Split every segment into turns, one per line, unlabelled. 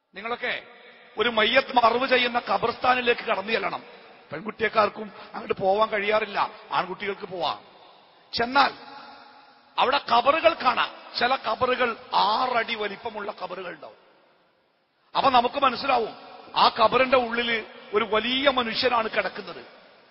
നിങ്ങളൊക്കെ ഒരു മയ്യത്ത് മറവ് ചെയ്യുന്ന ഖബർസ്ഥാനിലേക്ക് കടന്നു ചെല്ലണം. പെൺകുട്ടിയെക്കാർക്കും അങ്ങോട്ട് പോവാൻ കഴിയാറില്ല, ആൺകുട്ടികൾക്ക് പോവാം. ചെന്നാൽ അവിടെ ഖബറുകൾ കാണാം. ചില ഖബറുകൾ 6 അടി വലിപ്പമുള്ള ഖബറുകൾ ഉണ്ടാവും. അപ്പൊ നമുക്ക് മനസ്സിലാവും ആ ഖബറിന്റെ ഉള്ളിൽ ഒരു വലിയ മനുഷ്യനാണ് കിടക്കുന്നത്.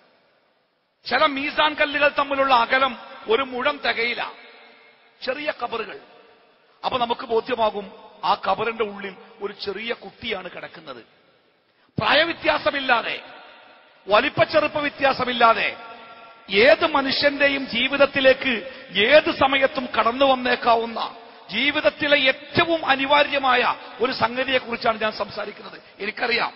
ചില മീസാൻ കല്ലുകൾ തമ്മിലുള്ള അകലം ഒരു മുഴം തികയില്ല, ചെറിയ ഖബറുകൾ. അപ്പൊ നമുക്ക് ബോധ്യമാകും ആ ഖബറിന്റെ ഉള്ളിൽ ഒരു ചെറിയ കുട്ടിയാണ് കിടക്കുന്നത്. പ്രായവ്യത്യാസമില്ലാതെ, വലിപ്പച്ചെറുപ്പ വ്യത്യാസമില്ലാതെ ഏത് മനുഷ്യന്റെയും ജീവിതത്തിലേക്ക് ഏത് സമയത്തും കടന്നു വന്നേക്കാവുന്ന ജീവിതത്തിലെ ഏറ്റവും അനിവാര്യമായ ഒരു സംഗതിയെക്കുറിച്ചാണ് ഞാൻ സംസാരിക്കുന്നത്. എനിക്കറിയാം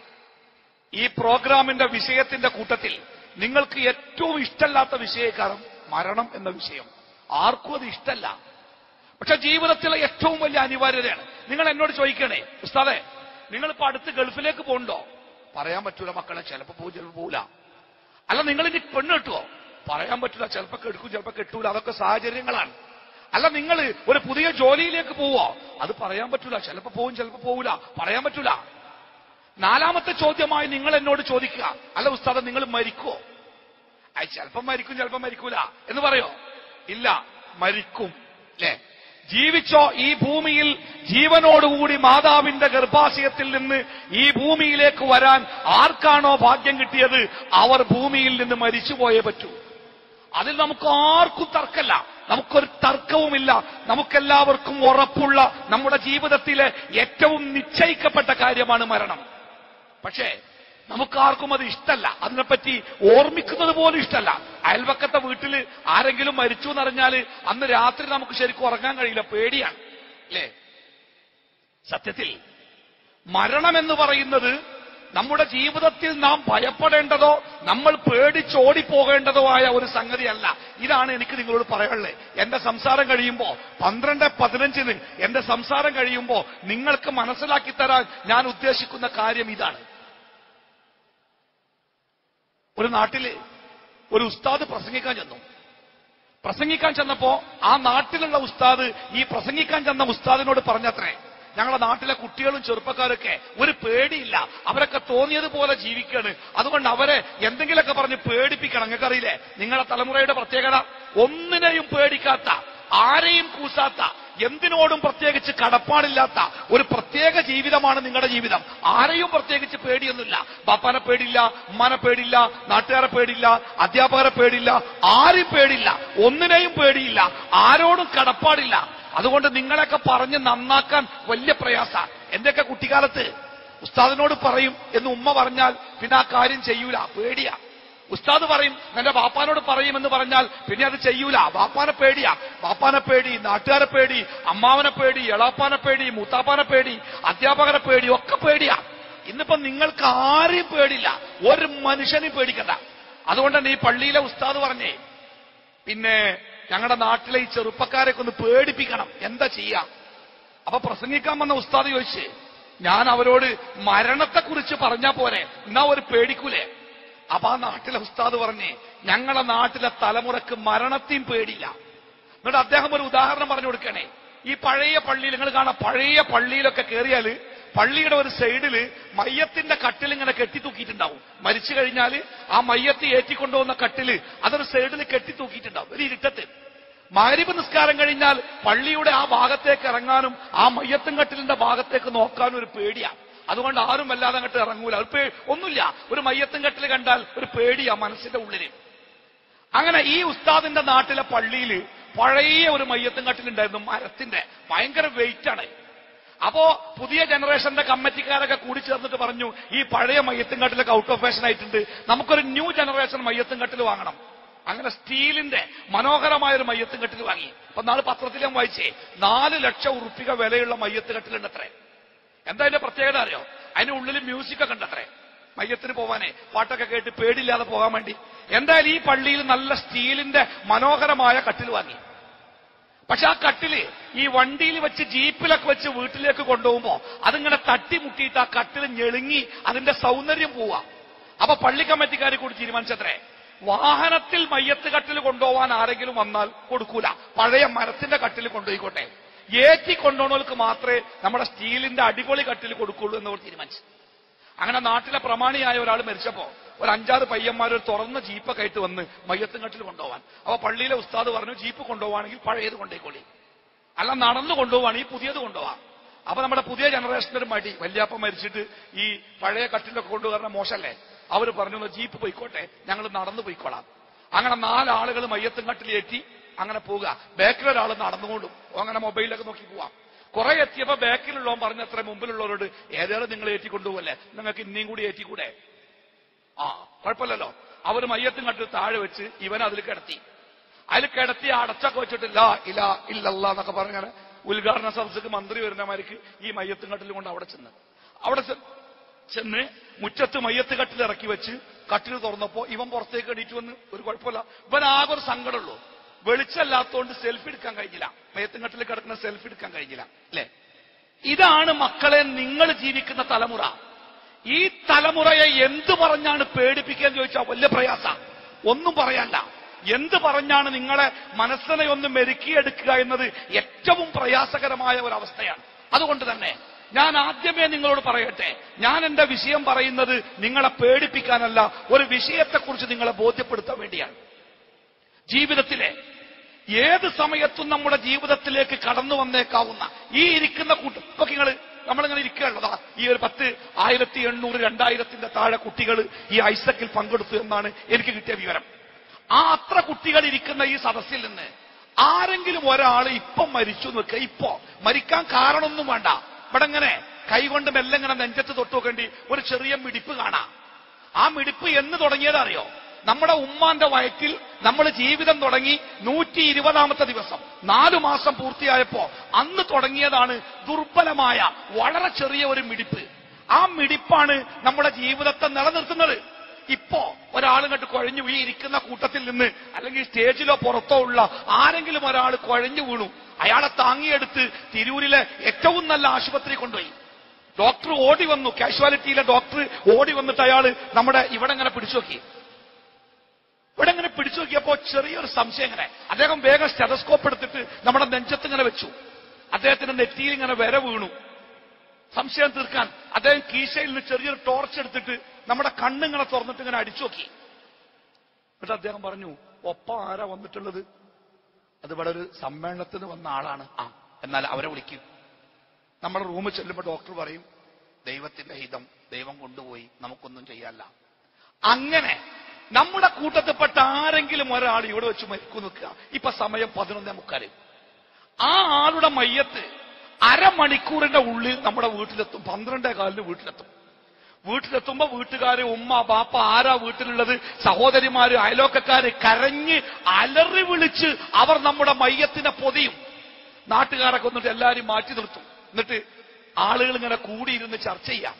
ഈ പ്രോഗ്രാമിന്റെ വിഷയത്തിന്റെ കൂട്ടത്തിൽ നിങ്ങൾക്ക് ഏറ്റവും ഇഷ്ടമല്ലാത്ത വിഷയക്കാരം മരണം എന്ന വിഷയം. ആർക്കും അത് ഇഷ്ടമല്ല. പക്ഷെ ജീവിതത്തിലെ ഏറ്റവും വലിയ അനിവാര്യതയാണ്. നിങ്ങൾ എന്നോട് ചോദിക്കണേ, ഉസ്താദേ നിങ്ങളിപ്പോ അടുത്ത് ഗൾഫിലേക്ക് പോകണ്ടോ? പറയാൻ പറ്റൂല മക്കളെ, ചിലപ്പോ പോകും ചിലപ്പോ പോകില്ല. അല്ല നിങ്ങൾ ഇനി പെണ്ണ് കെട്ടുവോ? പറയാൻ പറ്റൂല, ചിലപ്പോ കെടുക്കും ചിലപ്പോ കെട്ടൂല, അതൊക്കെ സാഹചര്യങ്ങളാണ്. അല്ല നിങ്ങൾ ഒരു പുതിയ ജോലിയിലേക്ക് പോവോ? അത് പറയാൻ പറ്റൂല, ചിലപ്പോ പോകും ചിലപ്പോ പോകില്ല, പറയാൻ പറ്റൂല. 4ാമത്തെ ചോദ്യമായി നിങ്ങൾ എന്നോട് ചോദിക്കുക, അല്ല ഉസ്താദ് നിങ്ങൾ മരിക്കുവോ? ചിലപ്പം മരിക്കും ചിലപ്പം മരിക്കൂല എന്ന് പറയോ? ഇല്ല, മരിക്കും. അല്ലേ? ജീവിച്ചോ ഈ ഭൂമിയിൽ ജീവനോടുകൂടി മാതാവിന്റെ ഗർഭാശയത്തിൽ നിന്ന് ഈ ഭൂമിയിലേക്ക് വരാൻ ആർക്കാണോ ഭാഗ്യം കിട്ടിയത് അവർ ഭൂമിയിൽ നിന്ന് മരിച്ചുപോയേ പറ്റൂ. അതിൽ നമുക്ക് ആർക്കും തർക്കമില്ല, നമുക്കൊരു തർക്കവുമില്ല. നമുക്കെല്ലാവർക്കും ഉറപ്പുള്ള നമ്മുടെ ജീവിതത്തിലെ ഏറ്റവും നിശ്ചയിക്കപ്പെട്ട കാര്യമാണ് മരണം. പക്ഷേ നമുക്കാർക്കും അത് ഇഷ്ടമല്ല, അതിനെപ്പറ്റി ഓർമ്മിക്കുന്നത് പോലും ഇഷ്ടമല്ല. അയൽവക്കത്തെ വീട്ടിൽ ആരെങ്കിലും മരിച്ചു എന്നറിഞ്ഞാൽ അന്ന് രാത്രി നമുക്ക് ശരിക്കും ഉറങ്ങാൻ കഴിയില്ല, പേടിയാണ്. അല്ലേ? സത്യത്തിൽ മരണമെന്ന് പറയുന്നത് നമ്മുടെ ജീവിതത്തിൽ നാം ഭയപ്പെടേണ്ടതോ നമ്മൾ പേടിച്ചോടിപ്പോകേണ്ടതോ ആയ ഒരു സംഗതിയല്ല. ഇതാണ് എനിക്ക് നിങ്ങളോട് പറയാനുള്ളത്. എന്റെ സംസാരം കഴിയുമ്പോ 12:15 എന്റെ സംസാരം കഴിയുമ്പോ നിങ്ങൾക്ക് മനസ്സിലാക്കി തരാൻ ഞാൻ ഉദ്ദേശിക്കുന്ന കാര്യം ഇതാണ്. ഒരു നാട്ടില് ഒരു ഉസ്താദ് പ്രസംഗിക്കാൻ ചെന്നപ്പോ ആ നാട്ടിലുള്ള ഉസ്താദ് ഈ പ്രസംഗിക്കാൻ ചെന്ന ഉസ്താദിനോട് പറഞ്ഞത്രേ, ഞങ്ങളുടെ നാട്ടിലെ കുട്ടികളും ചെറുപ്പക്കാരൊക്കെ ഒരു പേടിയില്ല, അവരൊക്കെ തോന്നിയതുപോലെ ജീവിക്കാണ്, അതുകൊണ്ട് അവരെ എന്തെങ്കിലുമൊക്കെ പറഞ്ഞ് പേടിപ്പിക്കണം. നിങ്ങൾക്കറിയില്ലേ നിങ്ങളുടെ തലമുറയുടെ പ്രത്യേകത? ഒന്നിനെയും പേടിക്കാത്ത, ആരെയും കൂസാത്ത, എന്തിനോടും പ്രത്യേകിച്ച് കടപ്പാടില്ലാത്ത ഒരു പ്രത്യേക ജീവിതമാണ് നിങ്ങളുടെ ജീവിതം. ആരെയും പ്രത്യേകിച്ച് പേടിയൊന്നുമില്ല. ബാപ്പാനെ പേടില്ല, ഉമ്മാനെ പേടില്ല, നാട്ടുകാരെ പേടില്ല, അധ്യാപകരെ പേടില്ല, ആരും പേടില്ല, ഒന്നിനെയും പേടിയില്ല, ആരോടും കടപ്പാടില്ല. അതുകൊണ്ട് നിങ്ങളെയൊക്കെ പറഞ്ഞ് നന്നാക്കാൻ വലിയ പ്രയാസ. എന്റെയൊക്കെ കുട്ടിക്കാലത്ത് ഉസ്താദിനോട് പറയും എന്ന് ഉമ്മ പറഞ്ഞാൽ പിന്നെ ആ കാര്യം ചെയ്യൂല, പേടിയാ. ഉസ്താദ് പറയും എന്റെ ബാപ്പാനോട് പറയുമെന്ന് പറഞ്ഞാൽ പിന്നെ അത് ചെയ്യൂല, ബാപ്പാനെ പേടിയാ. ബാപ്പാനെ പേടി, നാട്ടുകാരെ പേടി, അമ്മാവനെ പേടി, എളാപ്പാനെ പേടി, മൂത്താപ്പാനെ പേടി, അധ്യാപകരെ പേടി, ഒക്കെ പേടിയാ. ഇന്നിപ്പോ നിങ്ങൾക്ക് ആരെയും പേടില്ല, ഒരു മനുഷ്യനെയും പേടിക്കണ്ട. അതുകൊണ്ട് തന്നെ ഈ പള്ളിയിലെ ഉസ്താദ് പറഞ്ഞേ, പിന്നെ ഞങ്ങളുടെ നാട്ടിലെ ഈ ചെറുപ്പക്കാരെയൊക്കെ ഒന്ന് പേടിപ്പിക്കണം, എന്താ ചെയ്യാ? അപ്പൊ പ്രസംഗിക്കാൻ വന്ന ഉസ്താദ് ചോദിച്ച്, ഞാൻ അവരോട് മരണത്തെക്കുറിച്ച് പറഞ്ഞാ പോരെ, എന്നാ ഒരു പേടിക്കൂലേ? അപ്പൊ ആ നാട്ടിലെ ഉസ്താദ് പറഞ്ഞേ, ഞങ്ങളുടെ നാട്ടിലെ തലമുറക്ക് മരണത്തെയും പേടില്ല. എന്നിട്ട് അദ്ദേഹം ഒരു ഉദാഹരണം പറഞ്ഞു കൊടുക്കണേ. ഈ പഴയ പള്ളിയിൽ നിങ്ങൾ കാണാം, പഴയ പള്ളിയിലൊക്കെ കയറിയാല് പള്ളിയുടെ ഒരു സൈഡില് മയ്യത്തിന്റെ കട്ടിൽ ഇങ്ങനെ കെട്ടിത്തൂക്കിയിട്ടുണ്ടാവും. മരിച്ചു കഴിഞ്ഞാൽ ആ മയ്യത്ത് ഏറ്റിക്കൊണ്ടുപോകുന്ന കട്ടില് അതൊരു സൈഡിൽ കെട്ടിത്തൂക്കിയിട്ടുണ്ടാവും. ഒരു ഇരുട്ടത്ത് മഗ്‌രിബ് നിസ്കാരം കഴിഞ്ഞാൽ പള്ളിയുടെ ആ ഭാഗത്തേക്ക് ഇറങ്ങാനും ആ മയ്യത്തും കട്ടിലിന്റെ ഭാഗത്തേക്ക് നോക്കാനും ഒരു പേടിയാണ്. അതുകൊണ്ട് ആരും വല്ലാതെ അങ്ങോട്ട് ഇറങ്ങൂല. ഒന്നുമില്ല, ഒരു മയ്യത്തും കട്ടിൽ കണ്ടാൽ ഒരു പേടിയാ മനസ്സിന്റെ ഉള്ളില്. അങ്ങനെ ഈ ഉസ്താദിന്റെ നാട്ടിലെ പള്ളിയിൽ പഴയ ഒരു മയ്യത്തും കട്ടിലുണ്ടായിരുന്നു, മരത്തിന്റെ, ഭയങ്കര വെയിറ്റ് ആണ്. അപ്പോ പുതിയ ജനറേഷന്റെ കമ്മിറ്റിക്കാരൊക്കെ കൂടി ചേർന്നിട്ട് പറഞ്ഞു, ഈ പഴയ മയ്യത്തും കട്ടിലൊക്കെ ഔട്ട് ഓഫ് ഫാഷൻ ആയിട്ടുണ്ട്, നമുക്കൊരു ന്യൂ ജനറേഷൻ മയ്യത്തും കട്ടിൽ വാങ്ങണം. അങ്ങനെ സ്റ്റീലിന്റെ മനോഹരമായ ഒരു മയ്യത്തും കട്ടിൽ വാങ്ങി. അപ്പൊ നാളെ പത്രത്തിൽ ഞാൻ വായിച്ചേ, 4 ലക്ഷം ഉറുപ്പിക വിലയുള്ള മയ്യത്ത് കട്ടിലുണ്ട് അത്രേ. എന്താ അതിന്റെ പ്രത്യേകത അറിയോ? അതിന്റെ ഉള്ളിൽ മ്യൂസിക് ഒക്കെ ഉണ്ടത്രേ, മയ്യത്തിന് പോവാനേ, പാട്ടൊക്കെ കേട്ട് പേടില്ലാതെ പോകാൻ വേണ്ടി. എന്തായാലും ഈ പള്ളിയിൽ നല്ല സ്റ്റീലിന്റെ മനോഹരമായ കട്ടിൽ വാങ്ങി. പക്ഷെ ആ കട്ടില് ഈ വണ്ടിയിൽ വെച്ച് ജീപ്പിലൊക്കെ വെച്ച് വീട്ടിലേക്ക് കൊണ്ടുപോകുമ്പോ അതിങ്ങനെ തട്ടിമുട്ടിയിട്ട് ആ കട്ടിൽ ഞെളുങ്ങി അതിന്റെ സൗന്ദര്യം പോവാ. അപ്പൊ പള്ളി കമ്മിറ്റിക്കാരെ കൂടി തീരുമാനിച്ചത്രേ, വാഹനത്തിൽ മയ്യത്ത് കട്ടിൽ കൊണ്ടുപോകാൻ ആരെങ്കിലും വന്നാൽ കൊടുക്കൂല, പഴയ മരത്തിന്റെ കട്ടിൽ കൊണ്ടുപോയിക്കോട്ടെ. ഏറ്റി കൊണ്ടുപോകുന്നവർക്ക് മാത്രമേ നമ്മുടെ സ്റ്റീലിന്റെ അടിപൊളി കട്ടിൽ കൊടുക്കുള്ളൂ എന്നവർ തീരുമാനിച്ചു. അങ്ങനെ നാട്ടിലെ പ്രമാണിയായ ഒരാൾ മരിച്ചപ്പോ ഒരു 5-6 പയ്യന്മാർ ഒരു തുറന്ന ജീപ്പൊക്കെ ആയിട്ട് വന്ന് മയ്യത്തും കട്ടിൽ കൊണ്ടുപോകാൻ. അപ്പൊ പള്ളിയിലെ ഉസ്താദ് പറഞ്ഞു, ജീപ്പ് കൊണ്ടുപോവാണെങ്കിൽ പഴയത് കൊണ്ടേക്കോളി, അല്ല നടന്നു കൊണ്ടുപോവാണെങ്കിൽ പുതിയത് കൊണ്ടുപോവാം. അപ്പൊ നമ്മുടെ പുതിയ ജനറേഷന്റെ ഒരു മടി, വല്യാപ്പ മരിച്ചിട്ട് ഈ പഴയ കട്ടിലൊക്കെ കൊണ്ടുവരുന്ന മോശമല്ലേ, അവർ പറഞ്ഞു ജീപ്പ് പോയിക്കോട്ടെ, ഞങ്ങൾ നടന്നു പോയിക്കോളാം. അങ്ങനെ 4 ആളുകൾ മയ്യത്തും കട്ടിലേറ്റി അങ്ങനെ പോവുക. ബാക്കിലൊരാൾ നടന്നുകൊണ്ടും അങ്ങനെ മൊബൈലൊക്കെ നോക്കി പോവാം. കുറെ എത്തിയപ്പോ ബാക്കിലുള്ളവൻ പറഞ്ഞത്ര മുമ്പിലുള്ളവരോട് ഏതായാലും നിങ്ങൾ ഏറ്റിക്കൊണ്ടുപോകല്ലേ, നിങ്ങൾക്ക് ഇനിയും കൂടി ഏറ്റിക്കൂടെ? കുഴപ്പമില്ലല്ലോ. അവർ മയ്യത്തും കട്ടിൽ താഴെ വെച്ച് ഇവൻ അതിൽ കിടത്തി. അടച്ചൊക്കെ വെച്ചിട്ടില്ല ഇല്ലല്ലാ എന്നൊക്കെ പറഞ്ഞാൽ ഉദ്ഘാടന സദസ്സിക്ക് മന്ത്രി വരുന്നമാർക്ക് ഈ മയ്യത്തും കട്ടിൽ കൊണ്ട് അവിടെ ചെന്ന് മുറ്റത്ത് മയ്യത്ത് കട്ടിൽ ഇറക്കി വെച്ച് കട്ടിൽ തുറന്നപ്പോ ഇവൻ പുറത്തേക്ക് എണീറ്റ് വന്ന്. ഒരു കുഴപ്പമില്ല, ഇവൻ ആകെ ഒരു സങ്കടമുള്ളൂ, വെളിച്ചല്ലാത്തോണ്ട് സെൽഫി എടുക്കാൻ കഴിഞ്ഞില്ല, മയ്യത്തും കട്ടിൽ കിടക്കുന്ന സെൽഫി എടുക്കാൻ കഴിഞ്ഞില്ല അല്ലെ? ഇതാണ് മക്കളെ നിങ്ങൾ ജീവിക്കുന്ന തലമുറ. ഈ തലമുറയെ എന്തു പറഞ്ഞാണ് പേടിപ്പിക്കാൻ ചോദിച്ചാൽ വലിയ പ്രയാസ. ഒന്നും പറയാല്ല. എന്ത് പറഞ്ഞാണ് നിങ്ങളെ മനസ്സിനെ ഒന്ന് മെരുക്കിയെടുക്കുക എന്നത് ഏറ്റവും പ്രയാസകരമായ ഒരവസ്ഥയാണ്. അതുകൊണ്ട് തന്നെ ഞാൻ ആദ്യമേ നിങ്ങളോട് പറയട്ടെ, ഞാൻ എന്റെ വിഷയം പറയുന്നത് നിങ്ങളെ പേടിപ്പിക്കാനല്ല, ഒരു വിഷയത്തെക്കുറിച്ച് നിങ്ങളെ ബോധ്യപ്പെടുത്താൻ വേണ്ടിയാണ്. ജീവിതത്തിലെ ഏത് സമയത്തും നമ്മുടെ ജീവിതത്തിലേക്ക് കടന്നു വന്നേക്കാവുന്ന ഈ ഇരിക്കുന്ന ഇപ്പൊ നമ്മളിങ്ങനെ ഇരിക്കുകയുള്ളതാ. ഈ ഒരു 10, 1800, 2000 താഴെ കുട്ടികൾ ഈ ഐസക്കിൽ പങ്കെടുത്തു എന്നാണ് എനിക്ക് കിട്ടിയ വിവരം. അത്ര കുട്ടികൾ ഇരിക്കുന്ന ഈ സദസ്സിൽ നിന്ന് ആരെങ്കിലും ഒരാൾ ഇപ്പം മരിച്ചു നിൽക്കുക. ഇപ്പോ മരിക്കാൻ കാരണമൊന്നും വേണ്ട. ഇവിടെ ഇങ്ങനെ കൈകൊണ്ട് മെല്ലെ ഇങ്ങനെ നെഞ്ചത്ത് തൊട്ടു നോക്കേണ്ടി ഒരു ചെറിയ മിടിപ്പ് കാണാം. ആ മിടിപ്പ് എന്ന് തുടങ്ങിയതറിയോ? നമ്മുടെ ഉമ്മാന്റെ വയറ്റിൽ നമ്മൾ ജീവിതം തുടങ്ങി 120ാമത്തെ ദിവസം 4 മാസം പൂർത്തിയായപ്പോ അന്ന് തുടങ്ങിയതാണ് ദുർബലമായ വളരെ ചെറിയ ഒരു മിടിപ്പ്. ആ മിടിപ്പാണ് നമ്മുടെ ജീവിതത്തെ നിലനിർത്തുന്നത്. ഇപ്പോ ഒരാൾ കണ്ട് കുഴഞ്ഞു ഈ ഇരിക്കുന്ന കൂട്ടത്തിൽ നിന്ന് അല്ലെങ്കിൽ സ്റ്റേജിലോ പുറത്തോ ഉള്ള ആരെങ്കിലും ഒരാൾ കുഴഞ്ഞു വീണു, അയാളെ താങ്ങിയെടുത്ത് തിരൂരിലെ ഏറ്റവും നല്ല ആശുപത്രി കൊണ്ടുപോയി. ഡോക്ടർ ഓടി വന്നു, കാഷ്വാലിറ്റിയിലെ ഡോക്ടർ ഓടി വന്നിട്ട് അയാൾ നമ്മുടെ ഇവിടെ ഇങ്ങനെ പിടിച്ചു നോക്കി. ഇവിടെ ഇങ്ങനെ പിടിച്ചു നോക്കിയപ്പോ ചെറിയൊരു സംശയം ഇങ്ങനെ. അദ്ദേഹം വേഗം സ്റ്റെതസ്കോപ്പ് എടുത്തിട്ട് നമ്മുടെ നെഞ്ചത്ത് ഇങ്ങനെ വെച്ചു. അദ്ദേഹത്തിന്റെ നെറ്റിയിൽ ഇങ്ങനെ വര വീണു. സംശയം തീർക്കാൻ അദ്ദേഹം കീശയിൽ നിന്ന് ചെറിയൊരു ടോർച്ച് എടുത്തിട്ട് നമ്മുടെ കണ്ണിങ്ങനെ തുറന്നിട്ട് ഇങ്ങനെ അടിച്ചു നോക്കി. എന്നിട്ട് അദ്ദേഹം പറഞ്ഞു, ഒപ്പം ആരാ വന്നിട്ടുള്ളത്? അത് ഇവിടെ ഒരു സമ്മേളനത്തിന് വന്ന ആളാണ്. എന്നാൽ അവരെ വിളിക്കും. നമ്മുടെ റൂമിൽ ചെല്ലുമ്പോൾ ഡോക്ടർ പറയും, ദൈവത്തിന്റെ ഹിതം, ദൈവം കൊണ്ടുപോയി, നമുക്കൊന്നും ചെയ്യാല്ല. അങ്ങനെ നമ്മുടെ കൂട്ടത്തിൽപ്പെട്ട ആരെങ്കിലും ഒരാൾ ഇവിടെ വെച്ച് മരിക്കു നിൽക്കുക. ഇപ്പൊ സമയം 11:45. ആ ആളുടെ മയ്യത്ത് അരമണിക്കൂറിന്റെ ഉള്ളിൽ നമ്മുടെ വീട്ടിലെത്തും. 12:15 വീട്ടിലെത്തും. വീട്ടിലെത്തുമ്പോ വീട്ടുകാര്, ഉമ്മ, ബാപ്പ, ആരാ വീട്ടിലുള്ളത്, സഹോദരിമാര്, അയലോക്കക്കാര് കരഞ്ഞ് അലറി വിളിച്ച് അവർ നമ്മുടെ മയ്യത്തിനെ പൊതിയും. നാട്ടുകാരൊക്കെ വന്നിട്ട് എല്ലാരും മാറ്റി നിർത്തും. എന്നിട്ട് ആളുകൾ ഇങ്ങനെ കൂടിയിരുന്ന് ചർച്ച ചെയ്യാം.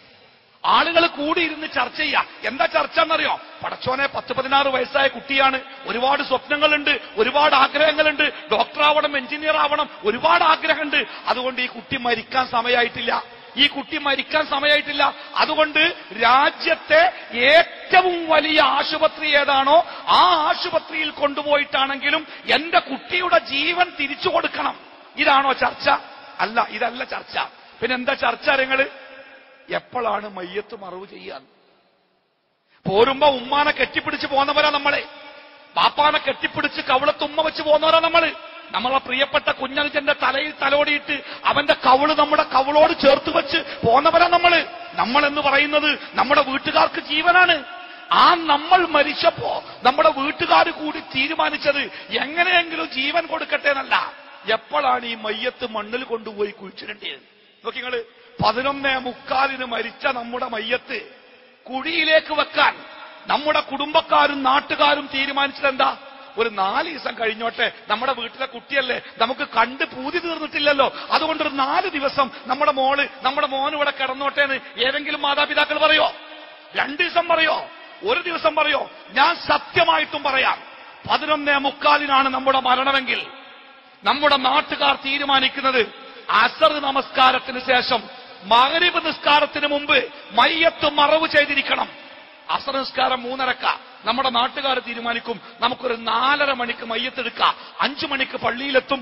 എന്താ ചർച്ച എന്നറിയോ? പടച്ചോനെ, 10-16 വയസ്സായ കുട്ടിയാണ്, ഒരുപാട് സ്വപ്നങ്ങളുണ്ട്, ഒരുപാട് ആഗ്രഹങ്ങളുണ്ട്, ഡോക്ടർ ആവണം, എഞ്ചിനീയർ ആവണം, ഒരുപാട് ആഗ്രഹമുണ്ട്. അതുകൊണ്ട് ഈ കുട്ടി മരിക്കാൻ സമയമായിട്ടില്ല. അതുകൊണ്ട് രാജ്യത്തെ ഏറ്റവും വലിയ ആശുപത്രി ഏതാണോ ആ ആശുപത്രിയിൽ കൊണ്ടുപോയിട്ടാണെങ്കിലും എന്റെ കുട്ടിയുടെ ജീവൻ തിരിച്ചു കൊടുക്കണം. ഇതാണോ ചർച്ച? അല്ല, ഇതല്ല ചർച്ച. പിന്നെന്താ ചർച്ച? നിങ്ങള് എപ്പോഴാണ് മയ്യത്ത് മറവ് ചെയ്യാൻ? പോരുമ്പോ ഉമ്മാനെ കെട്ടിപ്പിടിച്ച് പോന്നവരാ നമ്മളെ, പാപ്പാനെ കെട്ടിപ്പിടിച്ച് കവിളത്ത് ഉമ്മ വെച്ച് പോന്നവരാ നമ്മളെ പ്രിയപ്പെട്ട കുഞ്ഞനുജന്റെ തലയിൽ തലോടിയിട്ട് അവന്റെ കവിള് നമ്മുടെ കവിളോട് ചേർത്ത് വെച്ച് പോന്നവരാ നമ്മളെന്ന് പറയുന്നത് നമ്മുടെ വീട്ടുകാർക്ക് ജീവനാണ്. ആ നമ്മൾ മരിച്ചപ്പോ നമ്മുടെ വീട്ടുകാർ കൂടി തീരുമാനിച്ചത് എങ്ങനെയെങ്കിലും ജീവൻ കൊടുക്കട്ടെ എന്നല്ല, എപ്പോഴാണ് ഈ മയ്യത്ത് മണ്ണിൽ കൊണ്ടുപോയി കുഴിച്ചിടേണ്ടത്. നോക്കി നിങ്ങള്, 11:45 മരിച്ച നമ്മുടെ മയ്യത്ത് കുഴിയിലേക്ക് വെക്കാൻ നമ്മുടെ കുടുംബക്കാരും നാട്ടുകാരും തീരുമാനിച്ചതെന്താ? ഒരു 4 ദിവസം കഴിഞ്ഞോട്ടെ, നമ്മുടെ വീട്ടിലെ കുട്ടിയല്ലേ, നമുക്ക് കണ്ട് പൂതി തീർന്നിട്ടില്ലല്ലോ, അതുകൊണ്ട് ഒരു 4 ദിവസം നമ്മുടെ മോന് ഇവിടെ കിടന്നോട്ടെ എന്ന് ഏതെങ്കിലും മാതാപിതാക്കൾ പറയോ? 2 ദിവസം പറയോ? 1 ദിവസം പറയോ? ഞാൻ സത്യമായിട്ടും പറയാം, 11:45 നമ്മുടെ മരണമെങ്കിൽ നമ്മുടെ നാട്ടുകാർ തീരുമാനിക്കുന്നത് അസർ നമസ്കാരത്തിന് ശേഷം മഗ്രിബ് നിസ്കാരത്തിന് മുമ്പ് മയ്യത്ത് മറവ് ചെയ്തിരിക്കണം. അസർ നിസ്കാരം 3:30. നമ്മുടെ നാട്ടുകാർ തീരുമാനിക്കും നമുക്കൊരു 4:30 മണിക്ക് മയ്യത്തെടുക്കാം, 5 മണിക്ക് പള്ളിയിലെത്തും,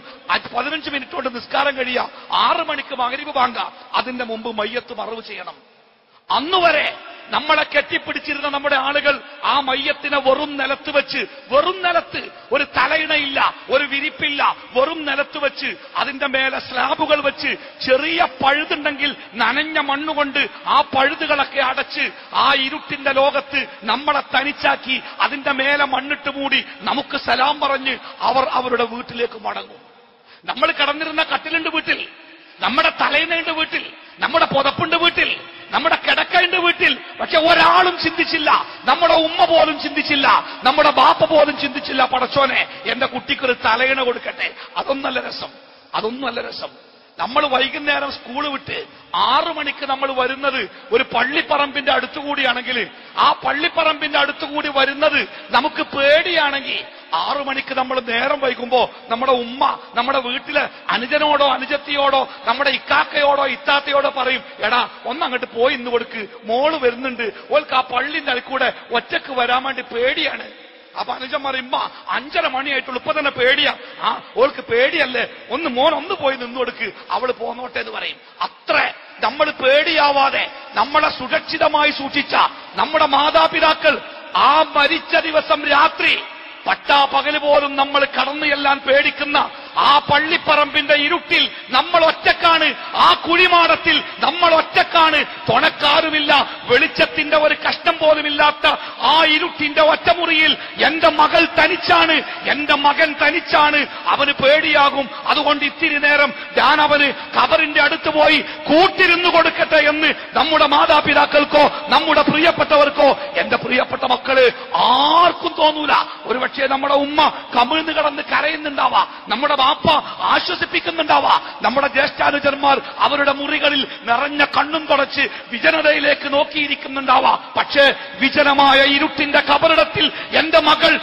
15 മിനിറ്റ് കൊണ്ട് നിസ്കാരം കഴിയാം, 6 മണിക്ക് മഗ്‌രിബ് വാങ്ങാം. അതിന്റെ മുമ്പ് മയ്യത്ത് മറവ് ചെയ്യണം. അന്നുവരെ നമ്മളെ കെട്ടിപ്പിടിച്ചിരുന്ന നമ്മുടെ ആളുകൾ ആ മയ്യത്തിനെ വെറും നിലത്ത് വെച്ച്, വെറും നിലത്ത്, ഒരു തലയിണയില്ല, ഒരു വിരിപ്പില്ല, വെറും നിലത്ത് വെച്ച് അതിന്റെ മേലെ സ്ലാബുകൾ വെച്ച് ചെറിയ പഴുതുണ്ടെങ്കിൽ നനഞ്ഞ മണ്ണുകൊണ്ട് ആ പഴുതുകളൊക്കെ അടച്ച് ആ ഇരുട്ടിന്റെ ലോകത്ത് നമ്മളെ തനിച്ചാക്കി അതിന്റെ മേലെ മണ്ണിട്ട് മൂടി നമുക്ക് സലാം പറഞ്ഞ് അവർ അവരുടെ വീട്ടിലേക്ക് മടങ്ങും. നമ്മൾ കിടന്നിരുന്ന കട്ടിലുണ്ട് വീട്ടിൽ, നമ്മുടെ തലയിണയുണ്ട് വീട്ടിൽ, നമ്മുടെ പുതപ്പുണ്ട് വീട്ടിൽ, നമ്മുടെ കിടക്കയുണ്ട് വീട്ടിൽ. പക്ഷെ ഒരാളും ചിന്തിച്ചില്ല, നമ്മുടെ ഉമ്മ പോലും ചിന്തിച്ചില്ല, നമ്മുടെ ബാപ്പ പോലും ചിന്തിച്ചില്ല, പടച്ചോനെ എന്റെ കുട്ടിക്കൊരു തലയിണ കൊടുക്കട്ടെ. അതൊന്നല്ല രസം, അതൊന്നുമല്ല രസം. നമ്മൾ വൈകുന്നേരം സ്കൂള് വിട്ട് 6 മണിക്ക് നമ്മൾ വരുന്നത് ഒരു പള്ളിപ്പറമ്പിന്റെ അടുത്തുകൂടിയാണെങ്കിൽ, ആ പള്ളിപ്പറമ്പിന്റെ അടുത്തുകൂടി വരുന്നത് നമുക്ക് പേടിയാണെങ്കിൽ 6 മണിക്ക് നമ്മൾ നേരം വൈകുമ്പോ നമ്മുടെ ഉമ്മ നമ്മുടെ വീട്ടിലെ അനുജനോടോ അനുജത്തിയോടോ നമ്മുടെ ഇക്കാക്കയോടോ ഇത്താത്തയോടോ പറയും, എടാ ഒന്നങ്ങോട്ട് പോയി ഇന്ന് കൊടുക്ക്, മോള് വരുന്നുണ്ട്, ഓൾക്ക് ആ പള്ളിന്റെ അടുക്കൂടെ ഒറ്റക്ക് വരാൻ വേണ്ടി പേടിയാണ്. അപ്പൊ അനുജൻ പറയും, 5:30 മണിയായിട്ടുള്ളൂ, ഇപ്പൊ തന്നെ പേടിയാ. ആ ഓൾക്ക് പേടിയല്ലേ, മോൻ ഒന്ന് പോയി നിന്ന് കൊടുക്ക്, അവള് പോന്നോട്ടെ എന്ന് പറയും. അത്ര നമ്മൾ പേടിയാവാതെ നമ്മളെ സുരക്ഷിതമായി സൂക്ഷിച്ച നമ്മുടെ മാതാപിതാക്കൾ ആ മരിച്ച ദിവസം രാത്രി പട്ടാപകല് പോലും നമ്മൾ കടന്നു ചെല്ലാൻ പേടിക്കുന്ന ആ പള്ളിപ്പറമ്പിന്റെ ഇരുട്ടിൽ നമ്മൾ ഒറ്റക്കാണ്, ആ കുഴിമാടത്തിൽ നമ്മൾ ഒറ്റക്കാണ്, തുണക്കാരുമില്ല, വെളിച്ചത്തിന്റെ ഒരു കഷ്ണം പോലുമില്ലാത്ത ആ ഇരുട്ടിന്റെ ഒറ്റമുറിയിൽ എന്റെ മകൾ തനിച്ചാണ്, എന്റെ മകൻ തനിച്ചാണ്. അവന് പേടിയാകും. അതുകൊണ്ട് ഇത്തിരി നേരം ഞാൻ അവന് ഖബറിന്റെ അടുത്ത് പോയി കൂട്ടിരുന്നു കൊടുക്കട്ടെ എന്ന് നമ്മുടെ മാതാപിതാക്കൾക്കോ നമ്മുടെ പ്രിയപ്പെട്ടവർക്കോ എന്റെ പ്രിയപ്പെട്ട മക്കള് ആർക്കും തോന്നൂല. ഒരുപക്ഷെ നമ്മുടെ ഉമ്മ കമിഴ്ന്ന് കിടന്ന് കരയുന്നുണ്ടാവാ, നമ്മുടെ ബാപ്പ ആശ്വസിപ്പിക്കുന്നുണ്ടാവാ, നമ്മുടെ ജ്യേഷ്ഠാനുജന്മാർ അവരുടെ മുറികളിൽ നിറഞ്ഞ കണ്ണും തുടച്ച് വിജനതയിലേക്ക് നോക്കിയിരിക്കുന്നുണ്ടാവാ. പക്ഷേ വിജനമായ ഇരുട്ടിന്റെ കബറിടത്തിൽ എന്റെ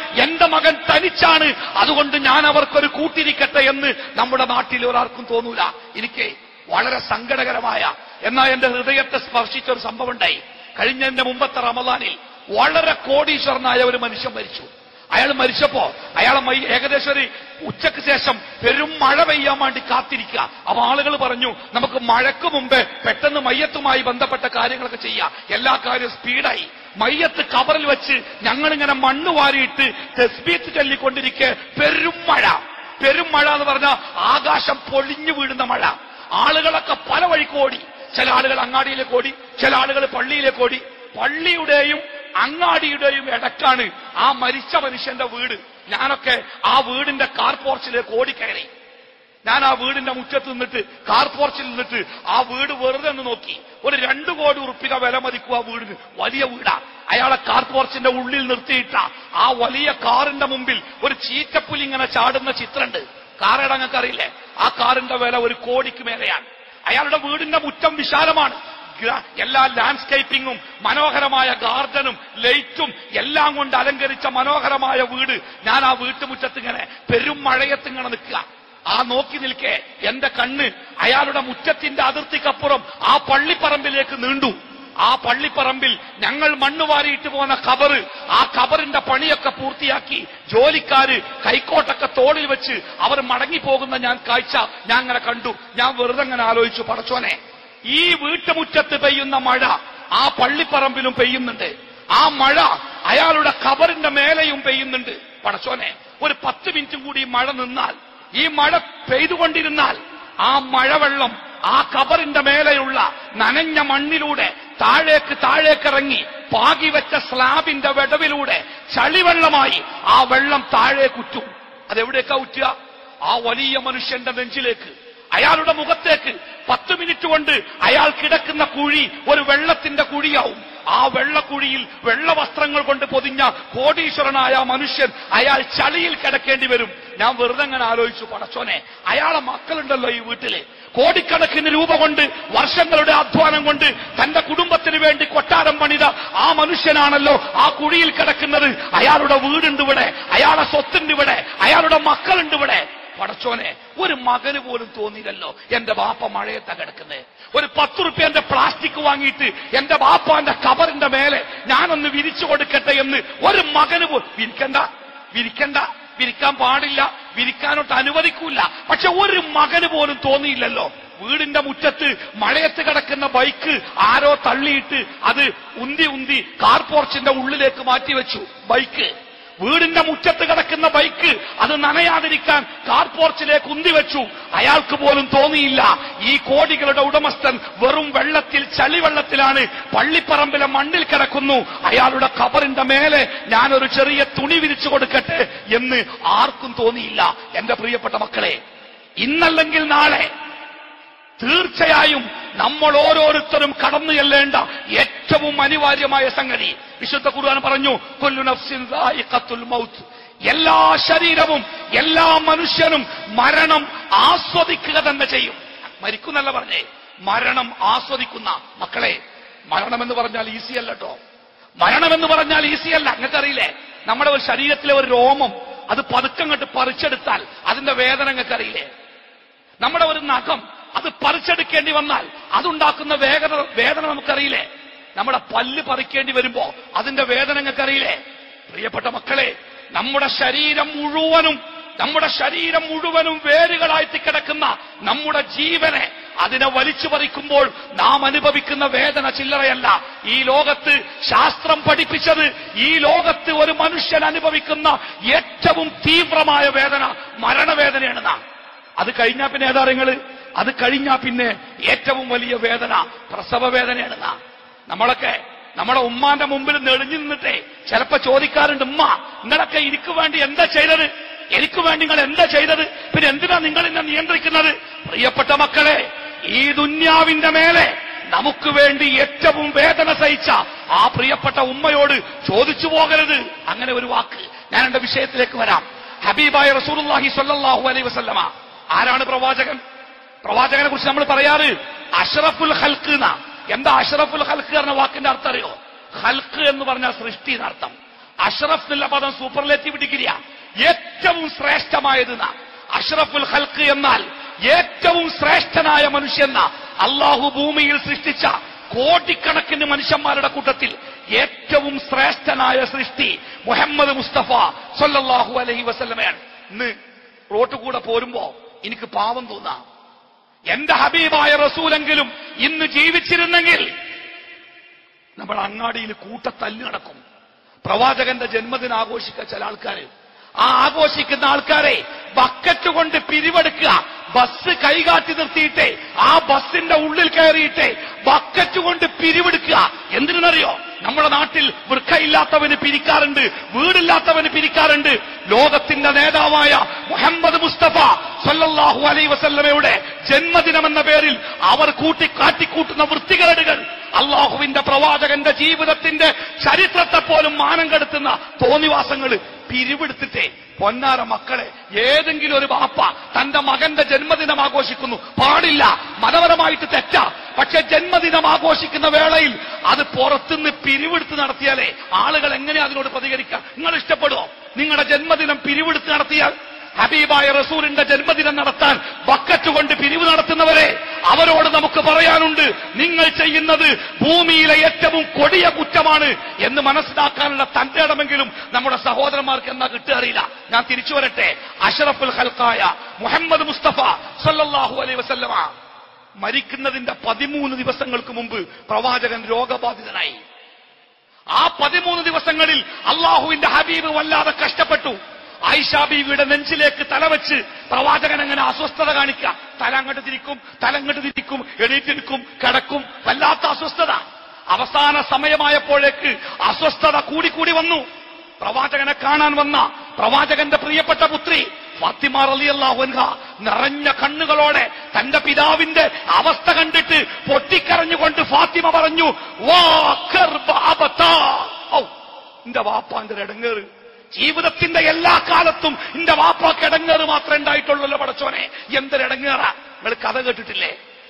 മകൻ തനിച്ചാണ്, അതുകൊണ്ട് ഞാൻ അവർക്കൊരു കൂട്ടിരിക്കട്ടെ എന്ന് നമ്മുടെ നാട്ടിൽ ഒരാൾക്കും തോന്നൂല. എനിക്ക് വളരെ സങ്കടകരമായ എന്നാൽ എന്റെ ഹൃദയത്തെ സ്പർശിച്ച ഒരു സംഭവം ഉണ്ടായി. കഴിഞ്ഞ എന്റെ മുമ്പത്തെ റമദാനിൽ വളരെ കോടീശ്വരനായ ഒരു മനുഷ്യൻ മരിച്ചു. അയാൾ മരിച്ചപ്പോ അയാളെ ഏകദേശം ഒരു ഉച്ചയ്ക്ക് ശേഷം പെരും മഴ പെയ്യാൻ വേണ്ടി കാത്തിരിക്കുക. അപ്പൊ ആളുകൾ പറഞ്ഞു, നമുക്ക് മഴയ്ക്ക് മുമ്പേ പെട്ടെന്ന് മയ്യത്തുമായി ബന്ധപ്പെട്ട കാര്യങ്ങളൊക്കെ ചെയ്യാം. എല്ലാ കാര്യവും സ്പീഡായി. മയ്യത്ത് കബറിൽ വെച്ച് ഞങ്ങളിങ്ങനെ മണ്ണ് വാരിയിട്ട് തസ്ബീഹ് ചൊല്ലിക്കൊണ്ടിരിക്കെ പെരും മഴ എന്ന് പറഞ്ഞാൽ ആകാശം പൊളിഞ്ഞു വീഴുന്ന മഴ. ആളുകളൊക്കെ പല വഴിക്ക് ഓടി. ചില ആളുകൾ അങ്ങാടിയിലേക്ക് ഓടി, ചില ആളുകൾ പള്ളിയിലേക്ക് ഓടി. പള്ളിയുടെയും അങ്ങാടിയുടെയും ഇടക്കാണ് ആ മരിച്ച മനുഷ്യന്റെ വീട്. ഞാനൊക്കെ ആ വീടിന്റെ കാർ പോർച്ചിലേക്ക് ഓടിക്കയറി. ഞാൻ ആ വീടിന്റെ മുറ്റത്ത് നിന്നിട്ട് കാർ പോർച്ചിൽ നിന്നിട്ട് ആ വീട് വെറുതെ ഒന്ന് നോക്കി. ഒരു 2 കോടി ഉറുപ്പിക വില മതിക്കും ആ വീടിന്. വലിയ വീടാ. അയാളെ കാർ പോർച്ചിന്റെ ഉള്ളിൽ നിർത്തിയിട്ട ആ വലിയ കാറിന്റെ മുമ്പിൽ ഒരു ചീറ്റപ്പുലി ഇങ്ങനെ ചാടുന്ന ചിത്രമുണ്ട്. കാറേടെ നിങ്ങൾക്ക് അറിയില്ലേ? ആ കാറിന്റെ വില 1 കോടിക്ക് മേലെയാണ്. അയാളുടെ വീടിന്റെ മുറ്റം വിശാലമാണ്. എല്ലാ ലാൻഡ്സ്കേപ്പിങ്ങും മനോഹരമായ ഗാർഡനും ലൈറ്റും എല്ലാം കൊണ്ട് അലങ്കരിച്ച മനോഹരമായ വീട്. ഞാൻ ആ വീട്ടുമുറ്റത്ത് ഇങ്ങനെ പെരും മഴയത്ത് ഇങ്ങനെ നിൽക്കുക. ആ നോക്കി നിൽക്കെ എന്റെ കണ്ണ് അയാളുടെ മുറ്റത്തിന്റെ അതിർത്തിക്കപ്പുറം ആ പള്ളിപ്പറമ്പിലേക്ക് നീണ്ടു. ആ പള്ളിപ്പറമ്പിൽ ഞങ്ങൾ മണ്ണുവാരിയിട്ട് പോകുന്ന ഖബറ്, ആ ഖബറിന്റെ പണിയൊക്കെ പൂർത്തിയാക്കി ജോലിക്കാര് കൈക്കോട്ടൊക്കെ തോളിൽ വെച്ച് അവർ മടങ്ങിപ്പോകുന്ന കാഴ്ച ഞാൻ അങ്ങനെ കണ്ടു. ഞാൻ വെറുതെ അങ്ങനെ ആലോചിച്ചു, പടച്ചോനെ, ഈ വീട്ടുമുറ്റത്ത് പെയ്യുന്ന മഴ ആ പള്ളിപ്പറമ്പിലും പെയ്യുന്നുണ്ട്. ആ മഴ അയാളുടെ ഖബറിന്റെ മേലെയും പെയ്യുന്നുണ്ട്. പടച്ചോനെ, ഒരു 10 മിനിറ്റും കൂടി ഈ മഴ നിന്നാൽ, ഈ മഴ പെയ്തുകൊണ്ടിരുന്നാൽ ആ മഴവെള്ളം ആ ഖബറിന്റെ മേലെയുള്ള നനഞ്ഞ മണ്ണിലൂടെ താഴേക്കിറങ്ങി പാകിവെച്ച സ്ലാബിന്റെ വിടവിലൂടെ ചളിവെള്ളമായി ആ വെള്ളം താഴെ കുറ്റും. അതെവിടേക്കാ ഉറ്റുക? ആ വലിയ മനുഷ്യന്റെ നെഞ്ചിലേക്ക്, അയാളുടെ മുഖത്തേക്ക്. 10 മിനിറ്റ് കൊണ്ട് അയാൾ കിടക്കുന്ന കുഴി ഒരു വെള്ളത്തിന്റെ കുഴിയാവും. ആ വെള്ളക്കുഴിയിൽ വെള്ളവസ്ത്രങ്ങൾ കൊണ്ട് പൊതിഞ്ഞ കോടീശ്വരനായ മനുഷ്യൻ അയാൾ ചളിയിൽ കിടക്കേണ്ടി വരും. ഞാൻ വെറുതെ അങ്ങനെ ആലോചിച്ചു, പടച്ചോനെ, അയാളെ മക്കളുണ്ടല്ലോ ഈ വീട്ടില്, കോടിക്കണക്കിന് രൂപ കൊണ്ട് വർഷങ്ങളുടെ അധ്വാനം കൊണ്ട് തന്റെ കുടുംബത്തിന് വേണ്ടി കൊട്ടാരം പണിത ആ മനുഷ്യനാണല്ലോ ആ കുഴിയിൽ കിടക്കുന്നത്. അയാളുടെ വീടുണ്ട് ഇവിടെ, അയാളുടെ സ്വത്തുണ്ട് ഇവിടെ, അയാളുടെ മക്കളുണ്ട് ഇവിടെ. പടച്ചോനെ, ഒരു മകന് പോലും തോന്നിയില്ലല്ലോ എന്റെ ബാപ്പ മഴയത്താ കിടക്കുന്നത്. ഒരു 10 റുപ്യന്റെ പ്ലാസ്റ്റിക് വാങ്ങിയിട്ട് എന്റെ ബാപ്പാന്റെ കബറിന്റെ മേലെ ഞാനൊന്ന് വിരിച്ചു കൊടുക്കട്ടെ എന്ന് ഒരു മകന് വിരിക്കാൻ പാടില്ല, വിരിക്കാനോട്ട് അനുവദിക്കൂല. പക്ഷെ ഒരു മകന് പോലും തോന്നിയില്ലല്ലോ. വീടിന്റെ മുറ്റത്ത് മഴയത്ത് കിടക്കുന്ന ബൈക്ക് ആരോ തള്ളിയിട്ട് അത് ഉന്തി കാർപോർച്ചിന്റെ ഉള്ളിലേക്ക് മാറ്റിവെച്ചു. ബൈക്ക് വീടിന്റെ മുറ്റത്ത് കിടക്കുന്ന ബൈക്ക് അത് നനയാതിരിക്കാൻ കാർപോർച്ചിലേക്ക് ഉന്തിവെച്ചു. അയാൾക്ക് പോലും തോന്നിയില്ല ഈ കോടികളുടെ ഉടമസ്ഥൻ വെറും വെള്ളത്തിൽ, ചളിവെള്ളത്തിലാണ്, പള്ളിപ്പറമ്പിലെ മണ്ണിൽ കിടക്കുന്നു, അയാളുടെ ഖബറിന്റെ മേലെ ഞാനൊരു ചെറിയ തുണി വിരിച്ചു കൊടുക്കട്ടെ എന്ന് ആർക്കും തോന്നിയില്ല. എന്റെ പ്രിയപ്പെട്ട മക്കളെ, ഇന്നല്ലെങ്കിൽ നാളെ തീർച്ചയായും നമ്മൾ ഓരോരുത്തരും കടന്നു ചെല്ലേണ്ട ഏറ്റവും അനിവാര്യമായ സംഗതി വിശുദ്ധ ഖുർആൻ പറഞ്ഞു, കുല്ലു നഫ്സിൻ ദായിഖത്തുൽ മൗത്ത്. എല്ലാ ശരീരവും, എല്ലാ മനുഷ്യനും മരണം ആസ്വദിക്കുക തന്നെ ചെയ്യും. മരിക്കുന്നല്ല പറഞ്ഞേ, മരണം ആസ്വദിക്കുന്ന. മക്കളെ, മരണമെന്ന് പറഞ്ഞാൽ ഈസി അല്ല കേട്ടോ. മരണമെന്ന് പറഞ്ഞാൽ ഈസി അല്ല. നിങ്ങൾക്കറിയില്ലേ, നമ്മുടെ ഒരു ശരീരത്തിലെ ഒരു രോമം അത് പതുക്കങ്ങോട്ട് പറിച്ചെടുത്താൽ അതിന്റെ വേദന നിങ്ങൾക്കറിയില്ലേ? നമ്മുടെ ഒരു നഖം അത് പറിച്ചെടുക്കേണ്ടി വന്നാൽ അതുണ്ടാക്കുന്ന വേദന നമുക്കറിയില്ലേ? നമ്മുടെ പല്ല് പറിക്കേണ്ടി വരുമ്പോ അതിന്റെ വേദന നിങ്ങൾക്കറിയില്ലേ? പ്രിയപ്പെട്ട മക്കളെ, നമ്മുടെ ശരീരം മുഴുവനും വേരുകളായിട്ട് കിടക്കുന്ന നമ്മുടെ ജീവനെ അതിനെ വലിച്ചു പറിക്കുമ്പോൾ നാം അനുഭവിക്കുന്ന വേദന ചില്ലറയല്ല. ഈ ലോകത്ത് ശാസ്ത്രം പഠിപ്പിച്ചത്, ഈ ലോകത്ത് ഒരു മനുഷ്യൻ അനുഭവിക്കുന്ന ഏറ്റവും തീവ്രമായ വേദന മരണവേദനയാണ്. നാം അത് കഴിഞ്ഞാൽ പിന്നെ ഏതാ നിങ്ങള്? അത് കഴിഞ്ഞാൽ പിന്നെ ഏറ്റവും വലിയ വേദന പ്രസവ വേദനയാണ്. നമ്മളൊക്കെ നമ്മുടെ ഉമ്മാന്റെ മുമ്പിൽ നെളിഞ്ഞു നിന്നിട്ടേ ചിലപ്പോ ചോദിക്കാറുണ്ട്, ഉമ്മ നിങ്ങളൊക്കെ എനിക്ക് വേണ്ടി എന്താ ചെയ്തത്? എനിക്ക് വേണ്ടി നിങ്ങൾ എന്താ ചെയ്തത്? പിന്നെ എന്തിനാ നിങ്ങൾ എന്നെ നിയന്ത്രിക്കുന്നത്? പ്രിയപ്പെട്ട മക്കളെ, ഈ ദുന്യാവിന്റെ മേലെ നമുക്ക് വേണ്ടി ഏറ്റവും വേദന സഹിച്ച ആ പ്രിയപ്പെട്ട ഉമ്മയോട് ചോദിച്ചു പോകരുത് അങ്ങനെ ഒരു വാക്ക്. ഞാൻ എന്റെ വിഷയത്തിലേക്ക് വരാം. ഹബീബായ റസൂലുള്ളാഹി സ്വല്ലല്ലാഹു അലൈഹി വസല്ലമ ആരാണ് പ്രവാചകൻ? പ്രവാചകനെ കുറിച്ച് നമ്മൾ പറയാറ് അഷ്റഫുൽ ഖൽഖ് എന്നാ. എന്താ അഷ്റഫുൽ ഖൽഖ് എന്ന വാക്കിന്റെ അർത്ഥം അറിയോ? ഖൽഖ് എന്ന് പറഞ്ഞാൽ സൃഷ്ടി എന്നർത്ഥം. അഷ്റഫ് എന്നുള്ള പദം സൂപ്പർലേറ്റീവ് ഡിഗ്രിയാ, ഏറ്റവും ശ്രേഷ്ഠമായത്. അഷ്റഫുൽ ഖൽഖ് എന്നാൽ ഏറ്റവും ശ്രേഷ്ഠനായ മനുഷ്യൻ. അള്ളാഹു ഭൂമിയിൽ സൃഷ്ടിച്ച കോടിക്കണക്കിന് മനുഷ്യന്മാരുടെ കൂട്ടത്തിൽ ഏറ്റവും ശ്രേഷ്ഠനായ സൃഷ്ടി മുഹമ്മദ് മുസ്തഫ സല്ലല്ലാഹു അലൈഹി വസല്ലമയാണ്. ഇന്ന് റോട്ട് കൂടെ പോരുമ്പോ എനിക്ക് പാവം തോന്നാം. എന്റെ ഹബീബായ റസൂലെങ്കിലും ഇന്ന് ജീവിച്ചിരുന്നെങ്കിൽ നമ്മൾ അങ്ങാടിയിൽ കൂട്ടത്തല്ല് നടക്കും. പ്രവാചകന്റെ ജന്മദിനം ആഘോഷിക്കുക ചില ആൾക്കാർ. ആ ആഘോഷിക്കുന്ന ആൾക്കാരെ ബക്കറ്റ് കൊണ്ട് പിരിവെടുക്കുക. ബസ് കൈകാട്ടി നിർത്തിയിട്ടേ ആ ബസിന്റെ ഉള്ളിൽ കയറിയിട്ടേ ബക്കറ്റ് കൊണ്ട് പിരിവെടുക്കുക. എന്തിനെന്നറിയോ? നമ്മുടെ നാട്ടിൽ വൃക്കയില്ലാത്തവന് പിരിക്കാറുണ്ട്, വീടില്ലാത്തവന് പിരിക്കാറുണ്ട്. ലോകത്തിന്റെ നേതാവായ മുഹമ്മദ് മുസ്തഫ സല്ലല്ലാഹു അലൈഹി വസല്ലമയുടെ ജന്മദിനമെന്ന പേരിൽ അവർ കാട്ടിക്കൂട്ടുന്ന വൃത്തികേടുകൾ, അള്ളാഹുവിന്റെ പ്രവാചകന്റെ ജീവിതത്തിന്റെ ചരിത്രത്തെ പോലും മാനം കെടുത്തുന്ന തോന്നിവാസങ്ങൾ പിരിവെടുത്തിട്ടേ പൊന്നാര മക്കളെ, ഏതെങ്കിലും ഒരു ബാപ്പ തന്റെ മകന്റെ ജന്മദിനം ആഘോഷിക്കുന്നു, പാടില്ല, മതപരമായിട്ട് തെറ്റാ. പക്ഷെ ജന്മദിനം ആഘോഷിക്കുന്ന വേളയിൽ അത് പുറത്തുനിന്ന് പിരിവെടുത്ത് നടത്തിയാലേ ആളുകൾ എങ്ങനെ അതിനോട് പ്രതികരിക്കാം? നിങ്ങൾ ഇഷ്ടപ്പെടുമോ? നിങ്ങളുടെ ജന്മദിനം പിരിവെടുത്ത് നടത്തിയാൽ? ഹബീബായ റസൂലിന്റെ ജന്മദിനം നടത്താൻ ബക്കറ്റ് കൊണ്ട് പിരിവ് നടത്തുന്നവരെ, അവരോട് നമുക്ക് പറയാനുണ്ട്, നിങ്ങൾ ചെയ്യുന്നത് ഭൂമിയിലെ ഏറ്റവും കൊടിയ കുറ്റമാണ് എന്ന് മനസ്സിലാക്കാനുള്ള തന്റെ ഇടമെങ്കിലും നമ്മുടെ സഹോദരന്മാർക്ക് എന്നാ കിട്ടുകയറിയില്ല. ഞാൻ തിരിച്ചു വരട്ടെ. അഷ്റഫുൽ ഖൽഖായ മുഹമ്മദ് മുസ്തഫ സല്ലല്ലാഹു അലൈഹി വസല്ലമ മരിക്കുന്നതിന്റെ 13 ദിവസങ്ങൾക്ക് മുമ്പ് പ്രവാചകൻ രോഗബാധിതനായി. ആ 13 ദിവസങ്ങളിൽ അള്ളാഹുവിന്റെ ഹബീബ് വല്ലാതെ കഷ്ടപ്പെട്ടു. ആയിഷ ബീവിയുടെ നെഞ്ചിലേക്ക് തലവെച്ച് പ്രവാചകൻ അങ്ങനെ അസ്വസ്ഥത കാണിക്കുക. തല അങ്ങോട്ട് തിരിക്കും, എണീറ്റിരിക്കും, കിടക്കും, വല്ലാത്ത അസ്വസ്ഥത. അവസാന സമയമായപ്പോഴേക്ക് അസ്വസ്ഥത കൂടിക്കൂടി വന്നു. പ്രവാചകനെ കാണാൻ വന്ന പ്രവാചകന്റെ പ്രിയപ്പെട്ട പുത്രി ഫാത്തിമ റളിയല്ലാഹു അൻഹ നിറഞ്ഞ കണ്ണുകളോടെ തന്റെ പിതാവിന്റെ അവസ്ഥ കണ്ടിട്ട് പൊട്ടിക്കരഞ്ഞുകൊണ്ട് ഫാത്തിമ പറഞ്ഞു, വാ കർബ അബതാ. ഔ, എന്റെ വാപ്പാന്റെ ഇടങ്ങേറ്, ജീവിതത്തിന്റെ എല്ലാ കാലത്തും എന്റെ വാപ്പാക്ക് ഇടങ്ങേറ് മാത്രമേ ഉണ്ടായിട്ടുള്ളല്ലോ പടച്ചോനെ, എന്തൊരിടങ്ങേറാ. നിങ്ങൾ കഥ കേട്ടിട്ടില്ലേ?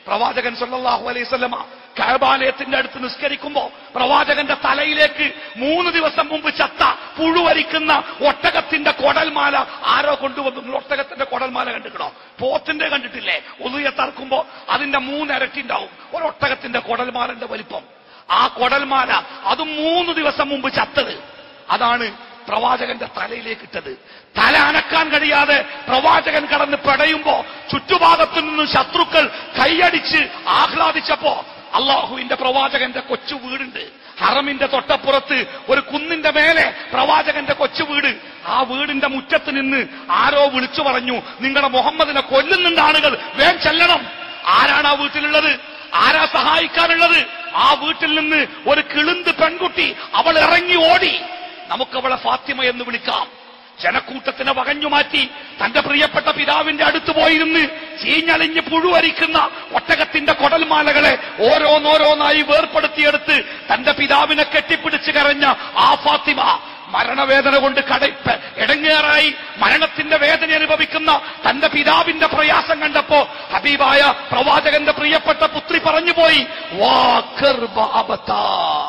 പ്രവാചകൻ സല്ലല്ലാഹു അലൈഹി വസല്ലമ കഅബാലയത്തിന്റെ അടുത്ത് നിസ്കരിക്കുമ്പോ പ്രവാചകന്റെ തലയിലേക്ക് 3 ദിവസം മുമ്പ് ചത്ത പുഴുവരിക്കുന്ന ഒട്ടകത്തിന്റെ കൊടൽമാല ആരോ കൊണ്ടുവന്നു. ഒട്ടകത്തിന്റെ കൊടൽമാല കണ്ടിക്കണോ? പോത്തിന്റെ കണ്ടിട്ടില്ലേ? ഉളുയത്തറക്കുമ്പോ അതിന്റെ 3 ഇരട്ടി ഉണ്ടാവും ഒരൊട്ടകത്തിന്റെ കൊടൽമാലന്റെ വലിപ്പം. ആ കൊടൽമാല അതും 3 ദിവസം മുമ്പ് ചത്തത്. അതാണ് പ്രവാചകന്റെ തലയിലേക്ക് ഇട്ടത്. തല അനക്കാൻ കഴിയാതെ പ്രവാചകൻ കടന്ന് പെടയുമ്പോ ചുറ്റുഭാഗത്തു നിന്നും ശത്രുക്കൾ കൈയടിച്ച് ആഹ്ലാദിച്ചപ്പോ അള്ളാഹുവിന്റെ പ്രവാചകന്റെ കൊച്ചു വീടുണ്ട്. ഹറമിന്റെ തൊട്ടപ്പുറത്ത് ഒരു കുന്നിന്റെ മേലെ പ്രവാചകന്റെ കൊച്ചു വീട്. ആ വീടിന്റെ മുറ്റത്ത് നിന്ന് ആരോ വിളിച്ചു പറഞ്ഞു, നിങ്ങളുടെ മുഹമ്മദിനെ കൊല്ലുന്നുണ്ട് ആളുകൾ, വേഗം ചെല്ലണം. ആരാണ് ആ വീട്ടിലുള്ളത്? ആരാ സഹായിക്കാനുള്ളത്? ആ വീട്ടിൽ നിന്ന് ഒരു കിളുന്ത് പെൺകുട്ടി, അവൾ ഇറങ്ങി ഓടി. നമുക്കവളെ ഫാത്തിമ എന്ന് വിളിക്കാം. ജനക്കൂട്ടത്തിനെ വകഞ്ഞു മാറ്റി തന്റെ പ്രിയപ്പെട്ട പിതാവിന്റെ അടുത്ത് പോയിരുന്ന് ചീഞ്ഞളിഞ്ഞ് പുഴുവരിക്കുന്ന ഒട്ടകത്തിന്റെ കൊടൽമാലകളെ ഓരോന്നോരോന്നായി വേർപ്പെടുത്തിയെടുത്ത് തന്റെ പിതാവിനെ കെട്ടിപ്പിടിച്ച് കരഞ്ഞ ആ ഫാത്തിമ മരണവേദന കൊണ്ട് ഇടങ്ങേറായി മരണത്തിന്റെ വേദന അനുഭവിക്കുന്ന തന്റെ പിതാവിന്റെ പ്രയാസം കണ്ടപ്പോ ഹബീബായ പ്രവാചകന്റെ പ്രിയപ്പെട്ട പുത്രി പറഞ്ഞുപോയി, വാ കർബാബത്താ,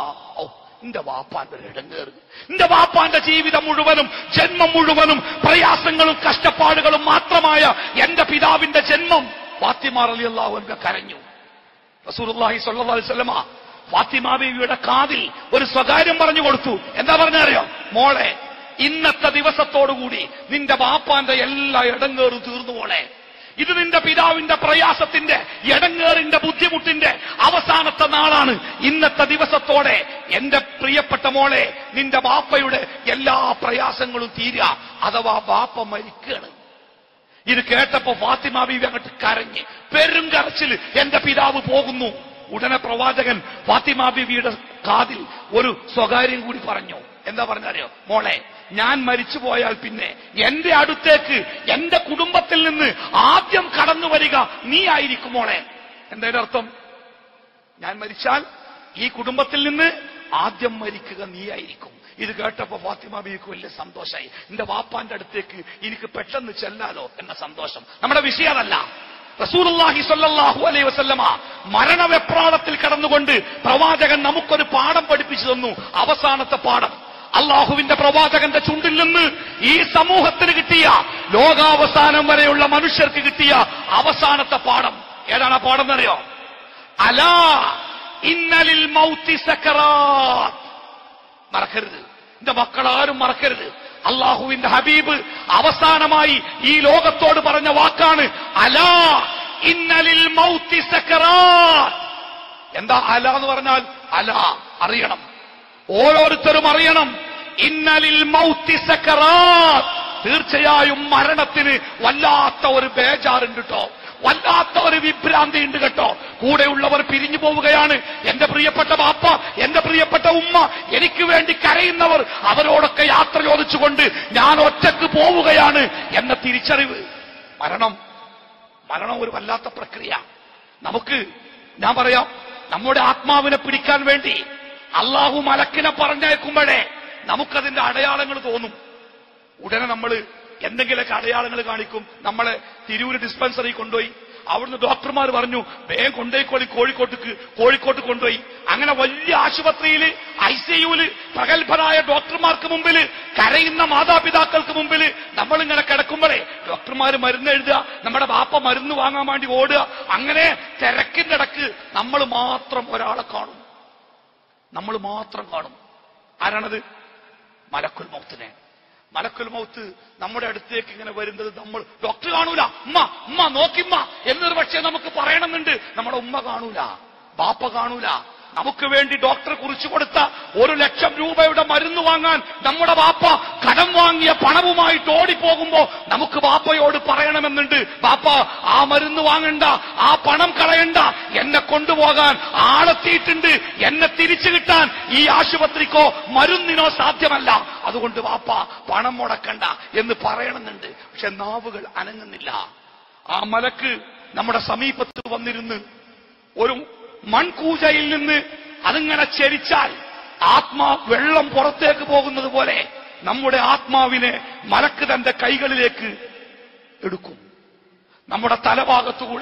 എന്റെ വാപ്പാന്റെ ഒരു ഇടങ്ങേറ്, എന്റെ വാപ്പാന്റെ ജീവിതം മുഴുവനും ജന്മം മുഴുവനും പ്രയാസങ്ങളും കഷ്ടപ്പാടുകളും മാത്രമായ എന്റെ പിതാവിന്റെ ജന്മം. ഫാത്തിമ റളിയല്ലാഹു അൻഹ കരഞ്ഞു. റസൂലുള്ളാഹി സ്വല്ലല്ലാഹു അലൈഹി വസല്ലമ ഫാത്തിമ ബീവിയുടെ കാതിൽ ഒരു സ്വകാര്യം പറഞ്ഞു കൊടുത്തു. എന്താ പറഞ്ഞറിയോ? മോളെ, ഇന്നത്തെ ദിവസത്തോടുകൂടി നിന്റെ വാപ്പാന്റെ എല്ലാ ഇടങ്ങേറും തീർന്നു മോളെ. ഇത് നിന്റെ പിതാവിന്റെ പ്രയാസത്തിന്റെ ഇടങ്ങേറിന്റെ ബുദ്ധിമുട്ടിന്റെ അവസാനത്തെ നാളാണ്. ഇന്നത്തെ ദിവസത്തോടെ എന്റെ പ്രിയപ്പെട്ട മോളെ, നിന്റെ ബാപ്പയുടെ എല്ലാ പ്രയാസങ്ങളും തീരുക, അഥവാ ബാപ്പ മരിക്കുകയാണ്. ഇത് കേട്ടപ്പോ ഫാത്തിമ ബീവി അങ്ങോട്ട് കരഞ്ഞ് പെരുങ്കരച്ചിൽ, എന്റെ പിതാവ് പോകുന്നു. ഉടനെ പ്രവാചകൻ ഫാത്തിമ ബീവിയുടെ കാതിൽ ഒരു സ്വകാര്യം കൂടി പറഞ്ഞു. എന്താ പറഞ്ഞറിയോ? മോളെ, ഞാൻ മരിച്ചു പോയാൽ പിന്നെ എന്റെ അടുത്തേക്ക് എന്റെ കുടുംബത്തിൽ നിന്ന് ആദ്യം കടന്നു വരിക നീ ആയിരിക്കും മോളെ. എന്തായാലും അർത്ഥം, ഞാൻ മരിച്ചാൽ ഈ കുടുംബത്തിൽ നിന്ന് ആദ്യം മരിക്കുക നീ ആയിരിക്കും. ഇത് കേട്ടപ്പോ ഫാത്തിമ ബീവിക്ക് വലിയ സന്തോഷമായി. എന്റെ വാപ്പാന്റെ അടുത്തേക്ക് എനിക്ക് പെട്ടെന്ന് ചെല്ലാലോ എന്ന സന്തോഷം. നമ്മുടെ വിഷയം അതല്ല. റസൂലുള്ളാഹി സ്വല്ലല്ലാഹു അലൈഹി വസല്ലമ മരണവെപ്രാളത്തിൽ കടന്നുകൊണ്ട് പ്രവാചകൻ നമുക്കൊരു പാഠം പഠിപ്പിച്ചു തന്നു. അവസാനത്തെ പാഠം, അള്ളാഹുവിന്റെ പ്രവാചകന്റെ ചുണ്ടിൽ നിന്ന് ഈ സമൂഹത്തിന് കിട്ടിയ, ലോകാവസാനം വരെയുള്ള മനുഷ്യർക്ക് കിട്ടിയ അവസാനത്തെ പാഠം ഏതാണ്? ആ പാഠം എന്നറിയോ? അലാ ഇന്നലിൽ മൗതി സക്കറാത്ത്. മറക്കരുത്, എന്റെ മക്കളാരും മറക്കരുത്. അള്ളാഹുവിന്റെ ഹബീബ് അവസാനമായി ഈ ലോകത്തോട് പറഞ്ഞ വാക്കാണ് അലാ ഇന്നലിൽ മൗതി സക്കറാത്ത്. എന്താ അല എന്ന് പറഞ്ഞാൽ? അല അറിയണം, ഓരോരുത്തരും അറിയണം. ഇന്നലിൽ മൗതി സക്കറാത്ത്. തീർച്ചയായും മരണത്തിന് വല്ലാത്ത ഒരു ബേജാറുണ്ട് കേട്ടോ, വല്ലാത്ത ഒരു വിഭ്രാന്തി ഉണ്ട് കേട്ടോ. കൂടെയുള്ളവർ പിരിഞ്ഞു പോവുകയാണ്. എന്റെ പ്രിയപ്പെട്ട ബാപ്പ, എന്റെ പ്രിയപ്പെട്ട ഉമ്മ, എനിക്ക് വേണ്ടി കരയുന്നവർ, അവരോടൊക്കെ യാത്ര ചോദിച്ചുകൊണ്ട് ഞാൻ ഒറ്റക്ക് പോവുകയാണ് എന്ന തിരിച്ചറിവ്. മരണം ഒരു വല്ലാത്ത പ്രക്രിയ. നമുക്ക്, ഞാൻ പറയാം, നമ്മുടെ ആത്മാവിനെ പിടിക്കാൻ വേണ്ടി അള്ളാഹു മലക്കിനെ പറഞ്ഞേക്കുമ്പോഴേ നമുക്കതിന്റെ അടയാളങ്ങൾ തോന്നും. ഉടനെ നമ്മൾ എന്തെങ്കിലുമൊക്കെ അടയാളങ്ങൾ കാണിക്കും. നമ്മളെ തിരൂര് ഡിസ്പെൻസറി കൊണ്ടുപോയി, അവിടുന്ന് ഡോക്ടർമാർ പറഞ്ഞു വേഗം കൊണ്ടുപോയിക്കോളി കോഴിക്കോട്ട് കൊണ്ടുപോയി. അങ്ങനെ വലിയ ആശുപത്രിയിൽ ICUവിൽ പ്രഗത്ഭരായ ഡോക്ടർമാർക്ക് മുമ്പിൽ, കരയുന്ന മാതാപിതാക്കൾക്ക് മുമ്പിൽ നമ്മളിങ്ങനെ കിടക്കുമ്പോഴേ ഡോക്ടർമാർ മരുന്ന് എഴുതുക, നമ്മുടെ ബാപ്പ മരുന്ന് വാങ്ങാൻ വേണ്ടി ഓടുക. അങ്ങനെ തിരക്കിന്റെ ഇടക്ക് നമ്മൾ മാത്രം ഒരാളെ കാണും, നമ്മൾ മാത്രം കാണും. ആരാണത്? മലക്കുൽ മൗത്തിനെ. മലക്കുൽ മൗത്ത് നമ്മുടെ അടുത്തേക്ക് ഇങ്ങനെ വരുന്നത് നമ്മൾ ഡോക്ടർ കാണൂല, ഉമ്മ നോക്കിമ്മ എന്നൊരു പക്ഷേ നമുക്ക് പറയണമെന്നുണ്ട്. നമ്മുടെ ഉമ്മ കാണൂല, ബാപ്പ കാണൂല. നമുക്ക് വേണ്ടി ഡോക്ടർ കുറിച്ചു കൊടുത്ത 1 ലക്ഷം രൂപയുടെ മരുന്ന് വാങ്ങാൻ നമ്മുടെ ബാപ്പ കടം വാങ്ങിയ പണവുമായിട്ട് ഓടിപ്പോകുമ്പോ നമുക്ക് ബാപ്പയോട് പറയണമെന്നുണ്ട്, ബാപ്പ ആ മരുന്ന് വാങ്ങണ്ട, ആ പണം കളയണ്ട, എന്നെ കൊണ്ടുപോകാൻ ആളെത്തിയിട്ടുണ്ട്, എന്നെ തിരിച്ചു കിട്ടാൻ ഈ ആശുപത്രിക്കോ മരുന്നിനോ സാധ്യമല്ല, അതുകൊണ്ട് ബാപ്പ പണം മുടക്കണ്ട എന്ന് പറയണമെന്നുണ്ട്. പക്ഷെ നാവുകൾ അനങ്ങുന്നില്ല. ആ മലക്ക് നമ്മുടെ സമീപത്ത് വന്നിരുന്ന് ഒരു മൺകൂജയിൽ നിന്ന് അതിങ്ങനെ ചരിച്ചാൽ വെള്ളം പുറത്തേക്ക് പോകുന്നത് പോലെ നമ്മുടെ ആത്മാവിനെ മലക്ക് തന്റെ കൈകളിലേക്ക് എടുക്കും. നമ്മുടെ തലഭാഗത്തുകൂടെ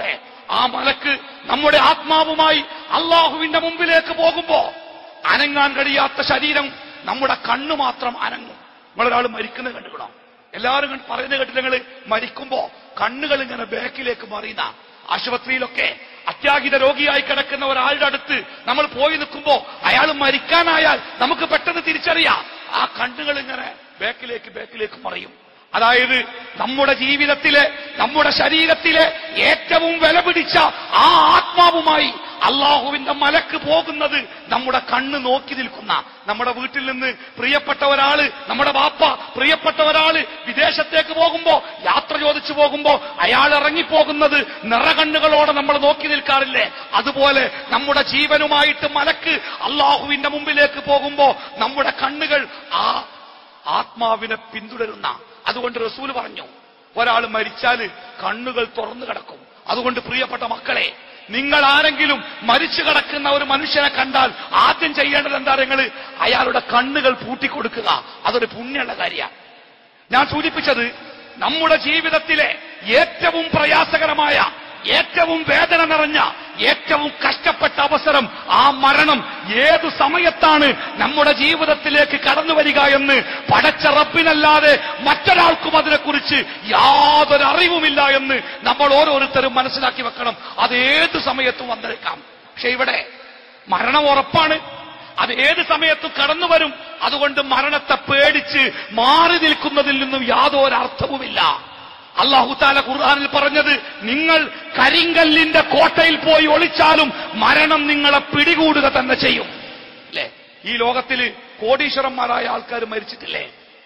ആ മലക്ക് നമ്മുടെ ആത്മാവുമായി അള്ളാഹുവിന്റെ മുമ്പിലേക്ക് പോകുമ്പോ അനങ്ങാൻ കഴിയാത്ത ശരീരം നമ്മുടെ കണ്ണ് മാത്രം അനങ്ങും. നിങ്ങളൊരാൾ മരിക്കുന്നത് കണ്ടുകണം. എല്ലാവരും പറയുന്നത് കേട്ടില്ല, നിങ്ങൾ മരിക്കുമ്പോ കണ്ണുകൾ ഇങ്ങനെ ബാക്കിലേക്ക് മറിയുന്ന. ആശുപത്രിയിലൊക്കെ അത്യാഹിത രോഗിയായി കിടക്കുന്ന ഒരാളുടെ അടുത്ത് നമ്മൾ പോയി നിൽക്കുമ്പോ അയാൾ മരിക്കാനായാൽ നമുക്ക് പെട്ടെന്ന് തിരിച്ചറിയാം, ആ കണ്ണുകൾ ഇങ്ങനെ ബാക്കിലേക്ക് മറിയും. അതായത് നമ്മുടെ ജീവിതത്തിലെ, നമ്മുടെ ശരീരത്തിലെ ഏറ്റവും വില പിടിച്ച ആ ആത്മാവുമായി അള്ളാഹുവിന്റെ മലക്ക് പോകുന്നത് നമ്മുടെ കണ്ണ് നോക്കി നിൽക്കുന്ന. നമ്മുടെ വീട്ടിൽ നിന്ന് പ്രിയപ്പെട്ട ഒരാള്, നമ്മുടെ വാപ്പ പ്രിയപ്പെട്ട ഒരാള് വിദേശത്തേക്ക് പോകുമ്പോ, യാത്ര ചോദിച്ചു പോകുമ്പോ അയാൾ ഇറങ്ങിപ്പോകുന്നത് നിറകണ്ണുകളോടെ നമ്മൾ നോക്കി നിൽക്കാറില്ലേ? അതുപോലെ നമ്മുടെ ജീവനുമായിട്ട് മലക്ക് അള്ളാഹുവിന്റെ മുമ്പിലേക്ക് പോകുമ്പോ നമ്മുടെ കണ്ണുകൾ ആ ആത്മാവിനെ പിന്തുടരുന്ന. അതുകൊണ്ട് റസൂൽ പറഞ്ഞു, ഒരാൾ മരിച്ചാല് കണ്ണുകൾ തുറന്നു കിടക്കും. അതുകൊണ്ട് പ്രിയപ്പെട്ട മക്കളെ, നിങ്ങൾ ആരെങ്കിലും മരിച്ചു കിടക്കുന്ന ഒരു മനുഷ്യനെ കണ്ടാൽ ആദ്യം ചെയ്യേണ്ടത് എന്താ? നിങ്ങൾ അയാളുടെ കണ്ണുകൾ പൂട്ടിക്കൊടുക്കുക. അതൊരു പുണ്യമുള്ള കാര്യമാണ്. ഞാൻ സൂചിപ്പിച്ചത്, നമ്മുടെ ജീവിതത്തിലെ ഏറ്റവും പ്രയാസകരമായ, ഏറ്റവും വേദന നിറഞ്ഞ, ഏറ്റവും കഷ്ടപ്പെട്ട അവസരം, ആ മരണം ഏതു സമയത്താണ് നമ്മുടെ ജീവിതത്തിലേക്ക് കടന്നു വരിക എന്ന് പടച്ച റബ്ബിനല്ലാതെ മറ്റൊരാൾക്കും അതിനെക്കുറിച്ച് യാതൊരു അറിവുമില്ല എന്ന് നമ്മൾ ഓരോരുത്തരും മനസ്സിലാക്കി വെക്കണം. അത് ഏത് സമയത്തും വന്നേക്കാം. പക്ഷെ ഇവിടെ മരണം ഉറപ്പാണ്, അത് ഏത് സമയത്തും കടന്നു വരും. അതുകൊണ്ട് മരണത്തെ പേടിച്ച് മാറി നിൽക്കുന്നതിൽ നിന്നും യാതൊരു അർത്ഥവുമില്ല. അല്ലാഹു തആല ഖുർആനിൽ പറഞ്ഞത്, നിങ്ങൾ കരിങ്കല്ലിന്റെ കോട്ടയിൽ പോയി ഒളിച്ചാലും മരണം നിങ്ങളെ പിടികൂടുക തന്നെ ചെയ്യും. അല്ലെ? ഈ ലോകത്തിൽ കോടീശ്വരന്മാരായ ആൾക്കാർ മരിച്ചിട്ടില്ലേ?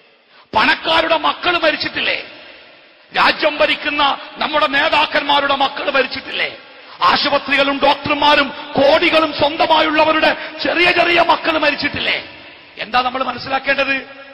പണക്കാരുടെ മക്കൾ മരിച്ചിട്ടില്ലേ? രാജ്യം ഭരിക്കുന്ന നമ്മുടെ നേതാക്കന്മാരുടെ മക്കൾ മരിച്ചിട്ടില്ലേ? ആശുപത്രികളും ഡോക്ടർമാരും കോടികളും സ്വന്തമായുള്ളവരുടെ ചെറിയ ചെറിയ മക്കൾ മരിച്ചിട്ടില്ലേ? എന്താ നമ്മൾ മനസ്സിലാക്കേണ്ടത്?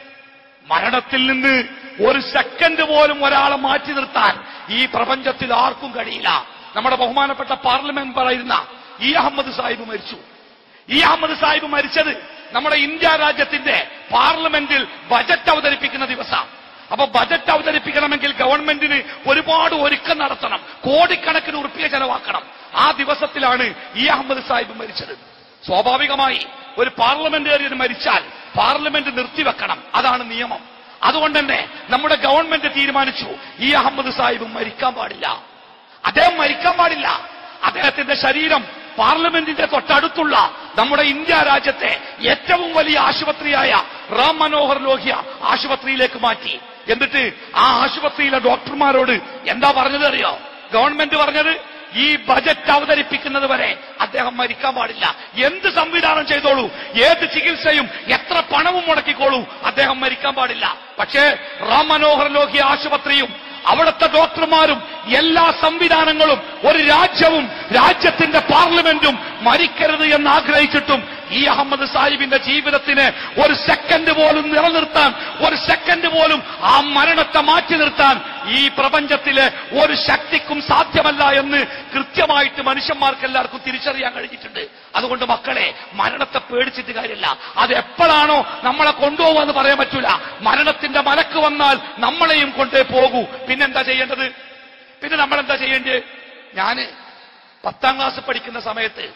മരണത്തിൽ നിന്ന് ഒരു സെക്കൻഡ് പോലും ഒരാളെ മാറ്റി നിർത്താൻ ഈ പ്രപഞ്ചത്തിൽ ആർക്കും കഴിയില്ല. നമ്മുടെ ബഹുമാനപ്പെട്ട പാർലമെന്റ് മെമ്പറായിരുന്ന ഇ അഹമ്മദ് സാഹിബ് മരിച്ചു. ഇ അഹമ്മദ് സാഹിബ് മരിച്ചത് നമ്മുടെ ഇന്ത്യ രാജ്യത്തിന്റെ പാർലമെന്റിൽ ബജറ്റ് അവതരിപ്പിക്കുന്ന ദിവസം. അപ്പൊ ബജറ്റ് അവതരിപ്പിക്കണമെങ്കിൽ ഗവൺമെന്റിന് ഒരുപാട് ഒരുക്കം നടത്തണം, കോടിക്കണക്കിന് ഉറുപ്പിക ചെലവാക്കണം. ആ ദിവസത്തിലാണ് ഇ അഹമ്മദ് സാഹിബ് മരിച്ചത്. സ്വാഭാവികമായി ഒരു പാർലമെന്റേറിയൻ മരിച്ചാൽ പാർലമെന്റ് നിർത്തിവെക്കണം, അതാണ് നിയമം. അതുകൊണ്ട് തന്നെ നമ്മുടെ ഗവൺമെന്റ് തീരുമാനിച്ചു, ഇ അഹമ്മദ് സാഹിബ് മരിക്കാൻ പാടില്ല, അദ്ദേഹം മരിക്കാൻ പാടില്ല. അദ്ദേഹത്തിന്റെ ശരീരം പാർലമെന്റിന്റെ തൊട്ടടുത്തുള്ള നമ്മുടെ ഇന്ത്യ രാജ്യത്തെ ഏറ്റവും വലിയ ആശുപത്രിയായ റാം മനോഹർ ലോഹ്യ ആശുപത്രിയിലേക്ക് മാറ്റി. എന്നിട്ട് ആ ആശുപത്രിയിലെ ഡോക്ടർമാരോട് എന്താ പറഞ്ഞത് അറിയോ? ഗവൺമെന്റ് പറഞ്ഞത്, ഈ ബജറ്റ് അവതരിപ്പിക്കുന്നത് വരെ അദ്ദേഹം മരിക്കാൻ പാടില്ല. എന്ത് സംവിധാനം ചെയ്തോളൂ, ഏത് ചികിത്സയും എത്ര പണവും മുടക്കിക്കോളൂ, അദ്ദേഹം മരിക്കാൻ പാടില്ല. പക്ഷേ റാം മനോഹർ ലോഹ്യ ആശുപത്രിയും അവിടുത്തെ ഡോക്ടർമാരും എല്ലാ സംവിധാനങ്ങളും ഒരു രാജ്യവും രാജ്യത്തിന്റെ പാർലമെന്റും മരിക്കരുത് എന്ന് ആഗ്രഹിച്ചിട്ടും ഇ അഹമ്മദ് സാഹിബിന്റെ ജീവിതത്തിന് ഒരു സെക്കൻഡ് പോലും നിലനിർത്താൻ, ഒരു സെക്കൻഡ് പോലും ആ മരണത്തെ മാറ്റി നിർത്താൻ ഈ പ്രപഞ്ചത്തിലെ ഒരു ശക്തിക്കും സാധ്യമല്ല എന്ന് കൃത്യമായിട്ട് മനുഷ്യന്മാർക്ക് എല്ലാവർക്കും തിരിച്ചറിയാൻ കഴിഞ്ഞിട്ടുണ്ട്. അതുകൊണ്ട് മക്കളെ, മരണത്തെ പേടിച്ചിട്ട് കാര്യമില്ല. അത് എപ്പോഴാണോ നമ്മളെ കൊണ്ടുപോകുമെന്ന് പറയാൻ പറ്റൂല. മരണത്തിന്റെ മലക്ക് വന്നാൽ നമ്മളെയും കൊണ്ടേ പോകൂ. പിന്നെന്താ ചെയ്യേണ്ടത്? പിന്നെ നമ്മളെന്താ ചെയ്യേണ്ടത്? ഞാന് 10ാം ക്ലാസ് പഠിക്കുന്ന സമയത്ത്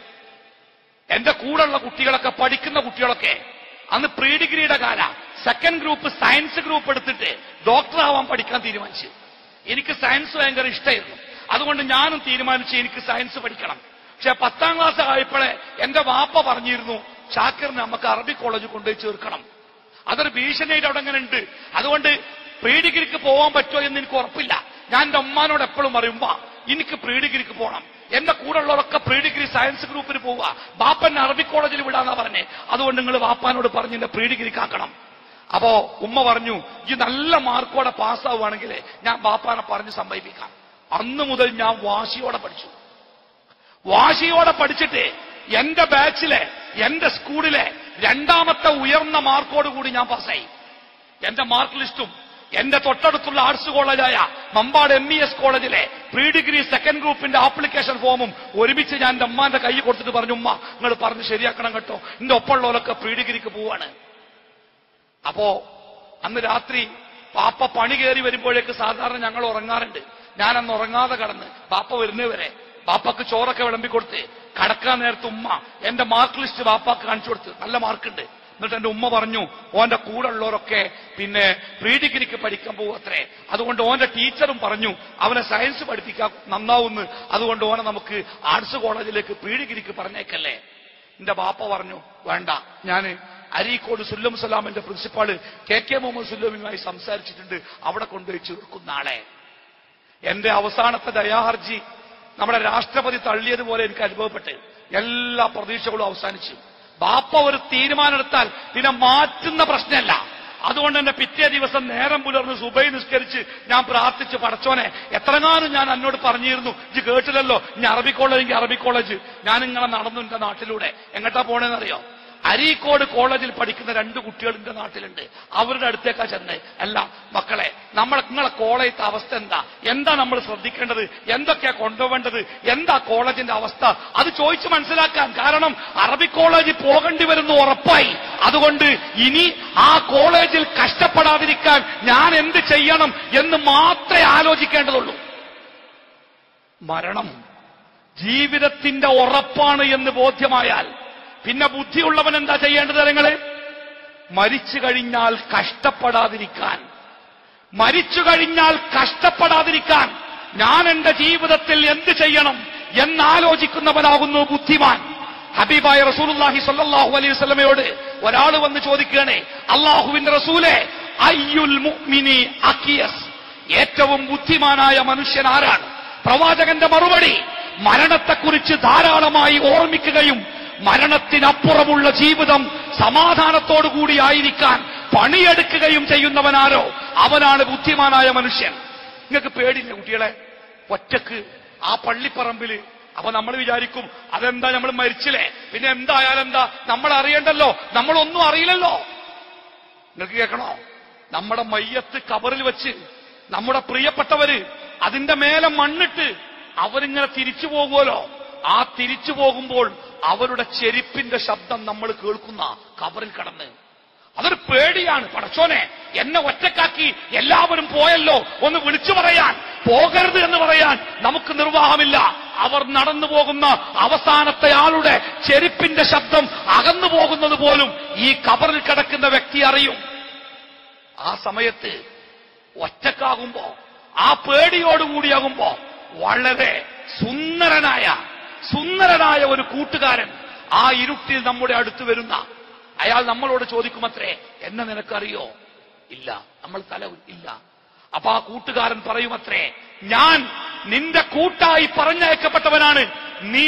എന്റെ കൂടെയുള്ള കുട്ടികളൊക്കെ, പഠിക്കുന്ന കുട്ടികളൊക്കെ അന്ന് പ്രീ ഡിഗ്രിയുടെ കാല, സെക്കൻഡ് ഗ്രൂപ്പ് സയൻസ് ഗ്രൂപ്പ് എടുത്തിട്ട് ഡോക്ടർ ആവാൻ പഠിക്കാൻ തീരുമാനിച്ചു. എനിക്ക് സയൻസ് ഭയങ്കര ഇഷ്ടമായിരുന്നു. അതുകൊണ്ട് ഞാനും തീരുമാനിച്ചു എനിക്ക് സയൻസ് പഠിക്കണം. പക്ഷെ 10ാം ക്ലാസ് ആയപ്പോഴേ എന്റെ വാപ്പ പറഞ്ഞിരുന്നു, ഷാക്കിറിനെ നമുക്ക് അറബി കോളേജ് കൊണ്ടുപോയി ചേർക്കണം. അതൊരു ഭീഷണിയായിട്ട് അവിടെ അങ്ങനെ ഉണ്ട്. അതുകൊണ്ട് പ്രീ ഡിഗ്രിക്ക് പോകാൻ പറ്റുമോ എന്ന് എനിക്ക് ഉറപ്പില്ല. ഞാൻ എന്റെ ഉമ്മാനോട് എപ്പോഴും പറയുമ്പോ എനിക്ക് പ്രീ ഡിഗ്രിക്ക് പോകണം, എന്റെ കൂടെ ഉള്ളവരൊക്കെ പ്രീ ഡിഗ്രി സയൻസ് ഗ്രൂപ്പിന് പോവുക, ബാപ്പന്നെ അറബി കോളേജിൽ വിടാന്നാ പറഞ്ഞേ. അതുകൊണ്ട് നിങ്ങൾ വാപ്പാനോട് പറഞ്ഞ് എന്റെ പ്രീ ഡിഗ്രിക്ക് ആക്കണം. അപ്പോ ഉമ്മ പറഞ്ഞു, ഈ നല്ല മാർക്കോടെ പാസ്സാവുകയാണെങ്കിൽ ഞാൻ ബാപ്പാനെ പറഞ്ഞ് സമ്മതിപ്പിക്കാം. അന്ന് മുതൽ ഞാൻ വാശിയോടെ പഠിച്ചു. വാശിയോടെ പഠിച്ചിട്ട് എന്റെ ബാച്ചിലെ, എന്റെ സ്കൂളിലെ 2ാമത്തെ ഉയർന്ന മാർക്കോടുകൂടി ഞാൻ പാസ്സായി. എന്റെ മാർക്ക് ലിസ്റ്റും എന്റെ തൊട്ടടുത്തുള്ള ആർട്സ് കോളേജായ മമ്പാട് MES കോളേജിലെ പ്രീ ഡിഗ്രി സെക്കൻഡ് ഗ്രൂപ്പിന്റെ ആപ്ലിക്കേഷൻ ഫോമും ഒരുമിച്ച് ഞാൻ എന്റെ അമ്മാന്റെ കൈ കൊടുത്തിട്ട് പറഞ്ഞു, ഉമ്മ നിങ്ങൾ പറഞ്ഞ് ശരിയാക്കണം കേട്ടോ, എന്റെ ഒപ്പമുള്ളവരൊക്കെ പ്രീ ഡിഗ്രിക്ക് പോവാണ്. അപ്പോ അന്ന് രാത്രി പാപ്പ പണി കയറി വരുമ്പോഴേക്ക് സാധാരണ ഞങ്ങൾ ഉറങ്ങാറുണ്ട്. ഞാനന്ന് ഉറങ്ങാതെ കടന്ന് പാപ്പ വരുന്നവരെ ബാപ്പാക്ക് ചോറൊക്കെ വിളമ്പിക്കൊടുത്ത് കടക്കാൻ നേരത്തെ ഉമ്മ എന്റെ മാർക്ക് ലിസ്റ്റ് ബാപ്പാക്ക് കാണിച്ചു കൊടുത്ത്, നല്ല മാർക്കുണ്ട്. എന്നിട്ട് എന്റെ ഉമ്മ പറഞ്ഞു, ഓന്റെ കൂടെ ഉള്ളവരൊക്കെ പിന്നെ പ്രീ ഡിഗ്രിക്ക് പഠിക്കാൻ പോവത്രേ, അതുകൊണ്ട് ഓന്റെ ടീച്ചറും പറഞ്ഞു അവനെ സയൻസ് പഠിപ്പിക്കാൻ നന്നാവുന്നു, അതുകൊണ്ട് ഓനെ നമുക്ക് ആർട്സ് കോളേജിലേക്ക് പ്രീ ഡിഗ്രിക്ക് പറഞ്ഞേക്കല്ലേ. എന്റെ ബാപ്പ പറഞ്ഞു, വേണ്ട, ഞാന് അരീക്കോട് സുല്ലം സലാമിന്റെ പ്രിൻസിപ്പാള് കെ മുഹമ്മദ് സുല്ലമിയുമായി സംസാരിച്ചിട്ടുണ്ട്, അവിടെ കൊണ്ടുപോയി ചേർക്കുന്ന ആളെ. എന്റെ അവസാനത്തെ ദയാഹർജി നമ്മുടെ രാഷ്ട്രപതി തള്ളിയതുപോലെ എനിക്ക് അനുഭവപ്പെട്ട് എല്ലാ പ്രതീക്ഷകളും അവസാനിച്ചു. ബാപ്പ ഒരു തീരുമാനമെടുത്താൽ പിന്നെ മാറ്റുന്ന പ്രശ്നമല്ല. അതുകൊണ്ട് തന്നെ പിറ്റേ ദിവസം നേരം പുലർന്ന് സുബൈ നിസ്കരിച്ച് ഞാൻ പ്രാർത്ഥിച്ച്, പടച്ചോനെ എത്രങ്ങാനും ഞാൻ എന്നോട് പറഞ്ഞിരുന്നു, ഇത് കേട്ടില്ലല്ലോ, ഇനി അറബി കോളേജെങ്കിൽ അറബി കോളേജ്. ഞാനിങ്ങനെ നടന്നു എന്റെ നാട്ടിലൂടെ. എങ്ങോട്ടാ പോണേന്നറിയോ? അരീക്കോട് കോളേജിൽ പഠിക്കുന്ന 2 കുട്ടികൾ എന്റെ നാട്ടിലുണ്ട്. അവരുടെ അടുത്തേക്കാ ചെന്ന്, അല്ല മക്കളെ, നിങ്ങളെ കോളേജിന്റെ അവസ്ഥ എന്താ നമ്മൾ ശ്രദ്ധിക്കേണ്ടത്, എന്തൊക്കെയാ കൊണ്ടുപോകേണ്ടത്, എന്താ കോളേജിന്റെ അവസ്ഥ, അത് ചോദിച്ച് മനസ്സിലാക്കാൻ. കാരണം അറബി കോളേജിൽ പോകേണ്ടി വരുന്നു ഉറപ്പായി. അതുകൊണ്ട് ഇനി ആ കോളേജിൽ കഷ്ടപ്പെടാതിരിക്കാൻ ഞാൻ എന്ത് ചെയ്യണം എന്ന് മാത്രമേ ആലോചിക്കേണ്ടതുള്ളൂ. മരണം ജീവിതത്തിന്റെ ഉറപ്പാണ് എന്ന് ബോധ്യമായാൽ പിന്നെ ബുദ്ധിയുള്ളവൻ എന്താ ചെയ്യേണ്ടത്? നിങ്ങള് മരിച്ചു കഴിഞ്ഞാൽ കഷ്ടപ്പെടാതിരിക്കാൻ, ഞാൻ എന്റെ ജീവിതത്തിൽ എന്ത് ചെയ്യണം എന്നാലോചിക്കുന്നവനാകുന്നു ബുദ്ധിമാൻ. ഹബീബായ റസൂലുള്ളാഹി സ്വല്ലല്ലാഹു അലൈഹി വസല്ലമയോട് ഒരാൾ വന്ന് ചോദിക്കുകയാണ്, അല്ലാഹുവിന്റെ റസൂലേ, അയ്യുൽ മുഅ്മിനി അഖിയസ്, ഏറ്റവും ബുദ്ധിമാനായ മനുഷ്യൻ ആരാണ്? പ്രവാചകന്റെ മറുപടി, മരണത്തെക്കുറിച്ച് ധാരാളമായി ഓർമ്മിക്കുകയും മരണത്തിനപ്പുറമുള്ള ജീവിതം സമാധാനത്തോടുകൂടിയായിരിക്കാൻ പണിയെടുക്കുകയും ചെയ്യുന്നവനാരോ അവനാണ് ബുദ്ധിമാനായ മനുഷ്യൻ. നിങ്ങൾക്ക് പേടിയില്ല കുട്ടികളെ? ഒറ്റക്ക് ആ പള്ളിപ്പറമ്പില്. അപ്പൊ നമ്മൾ വിചാരിക്കും, അതെന്താ നമ്മൾ മരിച്ചില്ലേ, പിന്നെ എന്തായാലും എന്താ, നമ്മൾ അറിയണ്ടല്ലോ, നമ്മളൊന്നും അറിയില്ലല്ലോ. നിങ്ങൾക്ക് കേൾക്കണോ? നമ്മുടെ മയ്യത്ത് കബറിൽ വെച്ച് നമ്മുടെ പ്രിയപ്പെട്ടവര് അതിന്റെ മേലെ മണ്ണിട്ട് അവരിങ്ങനെ തിരിച്ചു പോകുമല്ലോ. ആ തിരിച്ചു പോകുമ്പോൾ അവരുടെ ചെരുപ്പിന്റെ ശബ്ദം നമ്മൾ കേൾക്കുന്ന കബറിൽ കടന്ന്, അതൊരു പേടിയാണ്. പടച്ചോനെ, എന്നെ ഒറ്റക്കാക്കി എല്ലാവരും പോയല്ലോ, ഒന്ന് വിളിച്ചു പറയാൻ, പോകരുത് എന്ന് പറയാൻ നമുക്ക് നിർവാഹമില്ല. അവർ നടന്നു പോകുന്ന അവസാനത്തെ ആളുടെ ചെരുപ്പിന്റെ ശബ്ദം അകന്നു പോകുന്നത് പോലും ഈ കബറിൽ കിടക്കുന്ന വ്യക്തി അറിയും. ആ സമയത്ത് ഒറ്റക്കാകുമ്പോ, ആ പേടിയോടുകൂടിയാകുമ്പോ വളരെ സുന്ദരനായ ഒരു കൂട്ടുകാരൻ ആ ഇരുട്ടിൽ നമ്മുടെ അടുത്ത് വരുന്ന അയാൾ നമ്മളോട് ചോദിക്കുമത്രേ, എന്നെ നിനക്കറിയോ? ഇല്ല. നമ്മൾ തല ഇല്ല. അപ്പൊ ആ കൂട്ടുകാരൻ പറയുമത്രേ, ഞാൻ നിന്റെ കൂട്ടായി പറഞ്ഞയക്കപ്പെട്ടവനാണ്. നീ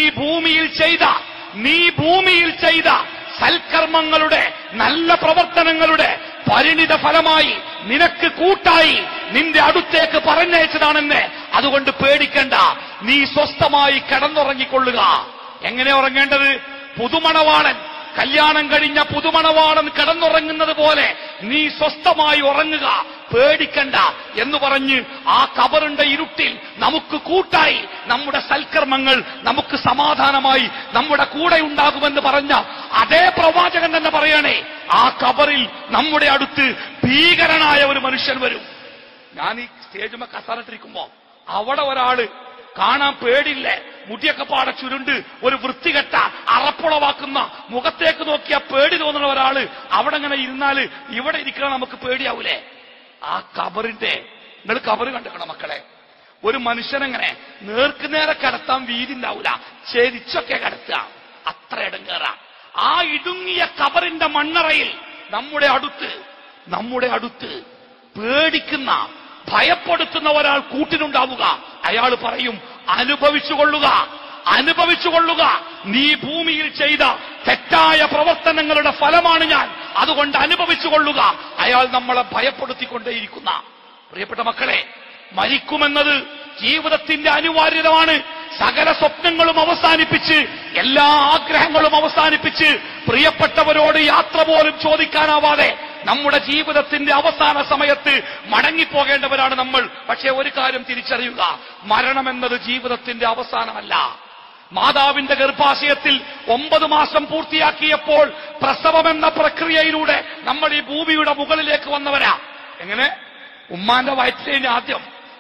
ഭൂമിയിൽ ചെയ്ത സൽക്കർമ്മങ്ങളുടെ നല്ല പ്രവർത്തനങ്ങളുടെ പരിണിത ഫലമായി നിനക്ക് കൂട്ടായി നിന്റെ അടുത്തേക്ക് പറഞ്ഞയച്ചതാണെന്ന്. അതുകൊണ്ട് പേടിക്കണ്ട, നീ സ്വസ്ഥമായി കിടന്നുറങ്ങിക്കൊള്ളുക. എങ്ങനെ ഉറങ്ങേണ്ടത്? പുതുമണവാളൻ, കല്യാണം കഴിഞ്ഞ പുതുമണവാളൻ കിടന്നുറങ്ങുന്നത് പോലെ നീ സ്വസ്ഥമായി ഉറങ്ങുക, പേടിക്കണ്ട എന്ന് പറഞ്ഞ് ആ കബറിന്റെ ഇരുട്ടിൽ നമുക്ക് കൂട്ടായി നമ്മുടെ സൽക്കർമ്മങ്ങൾ നമുക്ക് സമാധാനമായി നമ്മുടെ കൂടെ ഉണ്ടാകുമെന്ന് പറഞ്ഞ അതേ പ്രവാചകൻ തന്നെ പറയണേ, ആ കബറിൽ നമ്മുടെ അടുത്ത് ഭീകരനായ ഒരു മനുഷ്യൻ വരും. ഞാൻ ഈ സ്റ്റേജുമ കസാരട്ടിരിക്കുമ്പോ അവിടെ ഒരാള് കാണാൻ പേടില്ലേ, മുടിയൊക്കെ പാടെ ചുരുണ്ട്, ഒരു വൃത്തികെട്ട അറപ്പുളവാക്കുന്ന, മുഖത്തേക്ക് നോക്കിയാ പേടി തോന്നുന്ന ഒരാള് അവിടെ ഇങ്ങനെ ഇരുന്നാല് ഇവിടെ ഇരിക്കണം, നമുക്ക് പേടിയാവൂലേ? ആ കബറിന്റെ, നിങ്ങൾ കബറ് കണ്ടിക്കണം മക്കളെ, ഒരു മനുഷ്യനെങ്ങനെ നേർക്കുനേരെ കിടത്താൻ വീതി ഉണ്ടാവൂല, ചെരിച്ചൊക്കെ കിടത്തുക, അത്ര ഇടങ്ങേറ. ആ ഇടുങ്ങിയ കബറിന്റെ മണ്ണറയിൽ നമ്മുടെ അടുത്ത് പേടിക്കുന്ന, ഭയപ്പെടുത്തുന്ന ഒരാൾ കൂട്ടിനുണ്ടാവുക. അയാൾ പറയും, അനുഭവിച്ചുകൊള്ളുക, നീ ഭൂമിയിൽ ചെയ്ത തെറ്റായ പ്രവർത്തനങ്ങളുടെ ഫലമാണ് ഞാൻ, അതുകൊണ്ട് അനുഭവിച്ചുകൊള്ളുക. അയാൾ നമ്മളെ ഭയപ്പെടുത്തിക്കൊണ്ടേയിരിക്കുന്ന. പ്രിയപ്പെട്ട മക്കളെ, മരിക്കുമെന്നത് ജീവിതത്തിന്റെ അനിവാര്യതമാണ്. സകല സ്വപ്നങ്ങളും അവസാനിപ്പിച്ച്, എല്ലാ ആഗ്രഹങ്ങളും അവസാനിപ്പിച്ച്, പ്രിയപ്പെട്ടവരോട് യാത്ര പോലും ചോദിക്കാനാവാതെ നമ്മുടെ ജീവിതത്തിന്റെ അവസാന സമയത്ത് മടങ്ങിപ്പോകേണ്ടവരാണ് നമ്മൾ. പക്ഷേ ഒരു കാര്യം തിരിച്ചറിയുക, മരണമെന്നത് ജീവിതത്തിന്റെ അവസാനമല്ല. മാതാവിന്റെ ഗർഭാശയത്തിൽ 9 മാസം പൂർത്തിയാക്കിയപ്പോൾ പ്രസവമെന്ന പ്രക്രിയയിലൂടെ നമ്മൾ ഈ ഭൂമിയുടെ മുകളിലേക്ക് വന്നവരാ. എങ്ങനെ? ഉമ്മാന്റെ വയറ്റിലേന് ആദ്യം,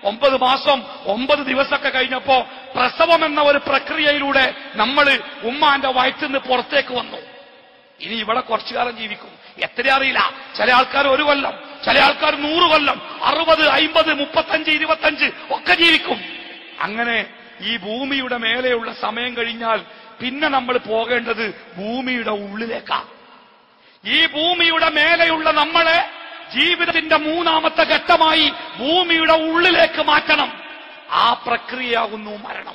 9 മാസം 9 ദിവസമൊക്കെ കഴിഞ്ഞപ്പോ പ്രസവം എന്ന ഒരു പ്രക്രിയയിലൂടെ നമ്മൾ ഉമ്മാന്റെ വയറ്റിൽ നിന്ന് പുറത്തേക്ക് വന്നു. ഇനി ഇവിടെ കുറച്ചു കാലം ജീവിക്കും, എത്ര അറിയില്ല. ചില ആൾക്കാർ 1 കൊല്ലം, ചില ആൾക്കാർ 100 കൊല്ലം, 60, 50, 35, 25 ഒക്കെ ജീവിക്കും. അങ്ങനെ ഈ ഭൂമിയുടെ മേലെയുള്ള സമയം കഴിഞ്ഞാൽ പിന്നെ നമ്മൾ പോകേണ്ടത് ഭൂമിയുടെ ഉള്ളിലേക്കാണ്. ഈ ഭൂമിയുടെ മേലെയുള്ള നമ്മളെ ജീവിതത്തിന്റെ 3ാമത്തെ ഘട്ടമായി ഭൂമിയുടെ ഉള്ളിലേക്ക് മാറ്റണം. ആ പ്രക്രിയയാകുന്നു മരണം.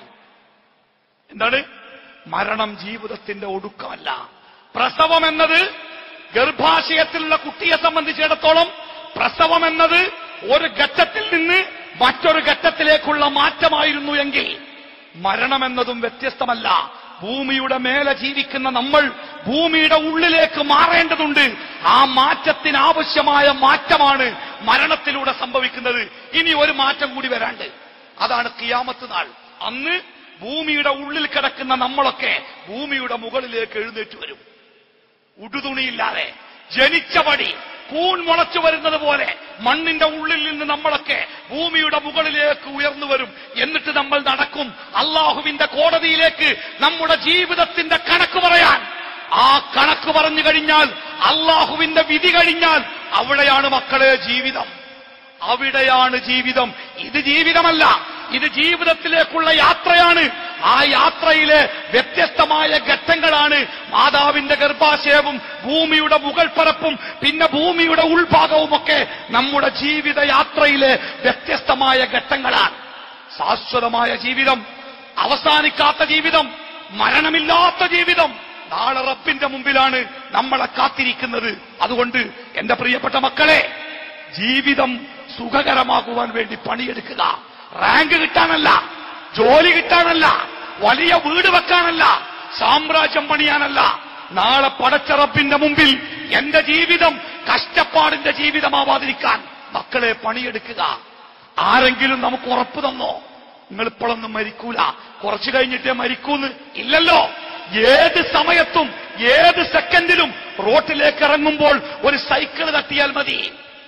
എന്താണ് മരണം? ജീവിതത്തിന്റെ ഒടുക്കമല്ല. പ്രസവം എന്നത് ഗർഭാശയത്തിലുള്ള കുട്ടിയെ സംബന്ധിച്ചിടത്തോളം പ്രസവം എന്നത് ഒരു ഘട്ടത്തിൽ നിന്ന് മറ്റൊരു ഘട്ടത്തിലേക്കുള്ള മാറ്റമായിരുന്നു എങ്കിൽ മരണമെന്നതും വ്യത്യസ്തമല്ല. ഭൂമിയുടെ മേലെ ജീവിക്കുന്ന നമ്മൾ ഭൂമിയുടെ ഉള്ളിലേക്ക് മാറേണ്ടതുണ്ട്. ആ മാറ്റത്തിനാവശ്യമായ മാറ്റമാണ് മരണത്തിലൂടെ സംഭവിക്കുന്നത്. ഇനി ഒരു മാറ്റം കൂടി വരാണ്ട്, അതാണ് ഖിയാമത്ത് നാൾ. അന്ന് ഭൂമിയുടെ ഉള്ളിൽ കിടക്കുന്ന നമ്മളൊക്കെ ഭൂമിയുടെ മുകളിലേക്ക് എഴുന്നേറ്റ് വരും. ഉടുതുണിയില്ലാതെ ജനിച്ചപടി കൂൺ മുളച്ചു വരുന്നത് പോലെ മണ്ണിന്റെ ഉള്ളിൽ നിന്ന് നമ്മളൊക്കെ ഭൂമിയുടെ മുകളിലേക്ക് ഉയർന്നു വരും. എന്നിട്ട് നമ്മൾ നടക്കും അള്ളാഹുവിന്റെ കോടതിയിലേക്ക് നമ്മുടെ ജീവിതത്തിന്റെ കണക്ക് പറയാൻ. ആ കണക്ക് പറഞ്ഞു കഴിഞ്ഞാൽ, അള്ളാഹുവിന്റെ വിധി കഴിഞ്ഞാൽ അവിടെയാണ് മക്കളെ ജീവിതം. അവിടെയാണ് ജീവിതം. ഇത് ജീവിതമല്ല, ഇത് ജീവിതത്തിലേക്കുള്ള യാത്രയാണ്. ആ യാത്രയിലെ വ്യത്യസ്തമായ ഘട്ടങ്ങളാണ് മാതാവിന്റെ ഗർഭാശയവും ഭൂമിയുടെ മുകൾ പരപ്പും പിന്നെ ഭൂമിയുടെ ഉൾഭാഗവുമൊക്കെ നമ്മുടെ ജീവിത യാത്രയിലെ വ്യത്യസ്തമായ ഘട്ടങ്ങളാണ്. ശാശ്വതമായ ജീവിതം, അവസാനിക്കാത്ത ജീവിതം, മരണമില്ലാത്ത ജീവിതം നാളെ റബ്ബിന്റെ മുമ്പിലാണ് നമ്മളെ കാത്തിരിക്കുന്നത്. അതുകൊണ്ട് എന്റെ പ്രിയപ്പെട്ട മക്കളെ, ജീവിതം സുഖകരമാകുവാൻ വേണ്ടി പണിയെടുക്കുക. റാങ്ക് കിട്ടാനല്ല, ജോലി കിട്ടാനല്ല, വലിയ വീട് വെക്കാനല്ല, സാമ്രാജ്യം പണിയാനല്ല. നാളെ പടച്ച റബ്ബിന്റെ മുമ്പിൽ എന്റെ ജീവിതം കഷ്ടപ്പാടിന്റെ ജീവിതമാവാതിരിക്കാൻ മക്കളെ പണിയെടുക്കുക. ആരെങ്കിലും നമുക്ക് ഉറപ്പ് തന്നോ നിങ്ങൾ ഇപ്പോഴൊന്നും മരിക്കൂല, കുറച്ചു കഴിഞ്ഞിട്ടേ മരിക്കൂന്ന്? ഇല്ലല്ലോ. ഏത് സമയത്തും ഏത് സെക്കൻഡിലും റോട്ടിലേക്ക് ഇറങ്ങുമ്പോൾ ഒരു സൈക്കിൾ തട്ടിയാൽ മതി.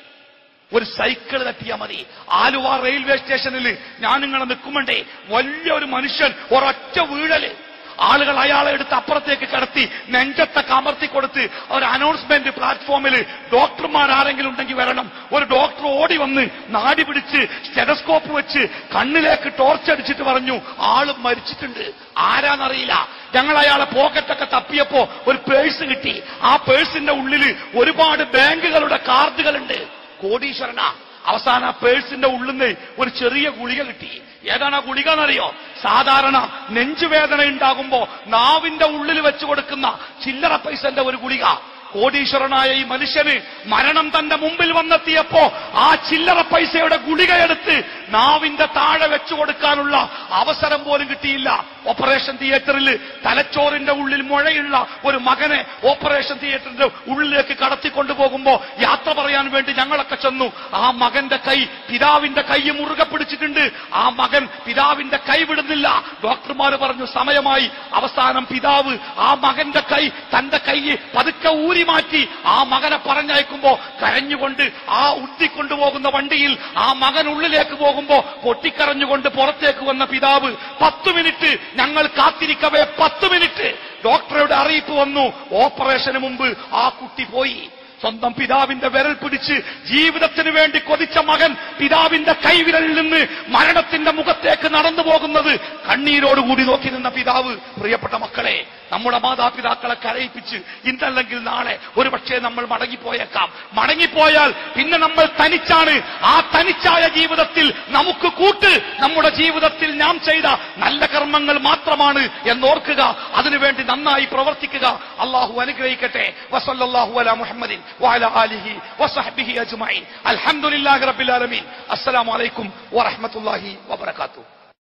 ഒരു സൈക്കിൾ തട്ടിയാൽ മതി. ആലുവ റെയിൽവേ സ്റ്റേഷനിൽ ഞാനിങ്ങനെ നിൽക്കുമ്പോണ്ടേ വലിയൊരു മനുഷ്യൻ ഒരൊറ്റ വീഴല്. ആളുകൾ അയാളെ എടുത്ത് അപ്പുറത്തേക്ക് കടത്തി നെഞ്ചത്തെ കമർത്തി കൊടുത്ത് ഒരു അനൗൺസ്മെന്റ് പ്ലാറ്റ്ഫോമിൽ ഡോക്ടർമാർ ആരെങ്കിലും ഉണ്ടെങ്കിൽ വരണം. ഒരു ഡോക്ടർ ഓടി വന്ന് നാടി പിടിച്ച് സ്റ്റെതസ്കോപ്പ് വെച്ച് കണ്ണിലേക്ക് ടോർച്ചടിച്ചിട്ട് പറഞ്ഞു ആള് മരിച്ചിട്ടുണ്ട്. ആരാന്നറിയില്ല. ഞങ്ങൾ അയാളെ പോക്കറ്റൊക്കെ തപ്പിയപ്പോ ഒരു പേഴ്സ് കിട്ടി. ആ പേഴ്സിന്റെ ഉള്ളിൽ ഒരുപാട് ബാങ്കുകളുടെ കാർഡുകളുണ്ട്. കോടീശ്വരനാ. അവസാന പേഴ്സിന്റെ ഉള്ളിൽ നിന്ന് ഒരു ചെറിയ ഗുളിക കിട്ടി. ഏതാണ് ആ ഗുളിക എന്നറിയോ? സാധാരണ നെഞ്ചുവേദന ഉണ്ടാകുമ്പോ നാവിന്റെ ഉള്ളിൽ വെച്ചു കൊടുക്കുന്ന ചില്ലറ പൈസന്റെ ഒരു ഗുളിക. കോടീശ്വരനായ ഈ മനുഷ്യന് മരണം തന്റെ മുമ്പിൽ വന്നെത്തിയപ്പോ ആ ചില്ലറ പൈസയുടെ ഗുളികയെടുത്ത് നാവിന്റെ താഴെ വെച്ചു കൊടുക്കാനുള്ള അവസരം പോലും കിട്ടിയില്ല. ഓപ്പറേഷൻ തിയേറ്ററിൽ തലച്ചോറിന്റെ ഉള്ളിൽ മുഴയുള്ള ഒരു മകനെ ഓപ്പറേഷൻ തിയേറ്ററിന്റെ ഉള്ളിലേക്ക് കടത്തിക്കൊണ്ടുപോകുമ്പോ യാത്ര പറയാൻ വേണ്ടി ഞങ്ങളൊക്കെ ചെന്നു. ആ മകന്റെ കൈ പിതാവിന്റെ കൈ മുറുകെ പിടിച്ചിട്ടുണ്ട്. ആ മകൻ പിതാവിന്റെ കൈ വിടുന്നില്ല. ഡോക്ടർമാർ പറഞ്ഞു സമയമായി. അവസാനം പിതാവ് ആ മകന്റെ കൈ തന്റെ കൈ പതുക്കെ ഊരി മാറ്റി ആ മകനെ പറഞ്ഞയക്കുമ്പോ കരഞ്ഞുകൊണ്ട് ആ ഉന്തിക്കൊണ്ടുപോകുന്ന വണ്ടിയിൽ ആ മകൻ ഉള്ളിലേക്ക് പോകുമ്പോ പൊട്ടിക്കരഞ്ഞുകൊണ്ട് പുറത്തേക്ക് വന്ന പിതാവ് 10 മിനിറ്റ് ഞങ്ങൾ കാത്തിരിക്കവേ 10 മിനിറ്റ് ഡോക്ടറുടെ അറിയിപ്പ് വന്നു. ഓപ്പറേഷന് മുമ്പ് ആ കുട്ടി പോയി. സ്വന്തം പിതാവിന്റെ വിരൽ പിടിച്ച് ജീവിതത്തിന് വേണ്ടി കൊതിച്ച മകൻ പിതാവിന്റെ കൈവിരലിൽ നിന്ന് മരണത്തിന്റെ മുഖത്തേക്ക് നടന്നു പോകുന്നത് കണ്ണീരോടുകൂടി നോക്കി നിന്ന പിതാവ്. പ്രിയപ്പെട്ട മക്കളെ, നമ്മുടെ മാതാപിതാക്കളെ കരയിപ്പിച്ച് ഇന്നല്ലെങ്കിൽ നാളെ ഒരുപക്ഷെ നമ്മൾ മടങ്ങിപ്പോയേക്കാം. മടങ്ങിപ്പോയാൽ പിന്നെ നമ്മൾ തനിച്ചാണ്. ആ തനിച്ചായ ജീവിതത്തിൽ നമുക്ക് കൂട്ട് നമ്മുടെ ജീവിതത്തിൽ നാം ചെയ്ത നല്ല കർമ്മങ്ങൾ മാത്രമാണ് എന്നോർക്കുക. അതിനുവേണ്ടി നന്നായി പ്രവർത്തിക്കുക. അള്ളാഹു അനുഗ്രഹിക്കട്ടെ. വസല്ലല്ലാഹു അലാ മുഹമ്മദിൻ വഅലാ ആലിഹി വസഹ്ബിഹി അജ്മഈൻ. അൽഹംദുലില്ലാഹി റബ്ബിൽ ആലമീൻ. അസ്സലാമു അലൈക്കും വറഹ്മത്തുള്ളാഹി വബറകാതുഹു.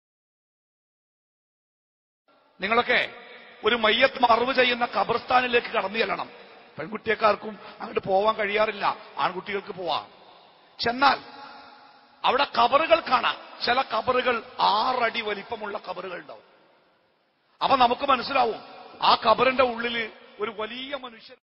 നിങ്ങളൊക്കെ ഒരു മയ്യത്ത് മറവ് ചെയ്യുന്ന ഖബർസ്ഥാനിലേക്ക് കടന്നു ചെല്ലണം. പെൺകുട്ടിയേക്കാർക്കും അങ്ങോട്ട് പോവാൻ കഴിയാറില്ല, ആൺകുട്ടികൾക്ക് പോവാം. ചെന്നാൽ അവിടെ ഖബറുകൾ കാണാം. ചില ഖബറുകൾ 6 അടി വലിപ്പമുള്ള ഖബറുകൾ ഉണ്ടാവും. അപ്പൊ നമുക്ക് മനസ്സിലാവും ആ ഖബറിന്റെ ഉള്ളിൽ ഒരു വലിയ മനുഷ്യൻ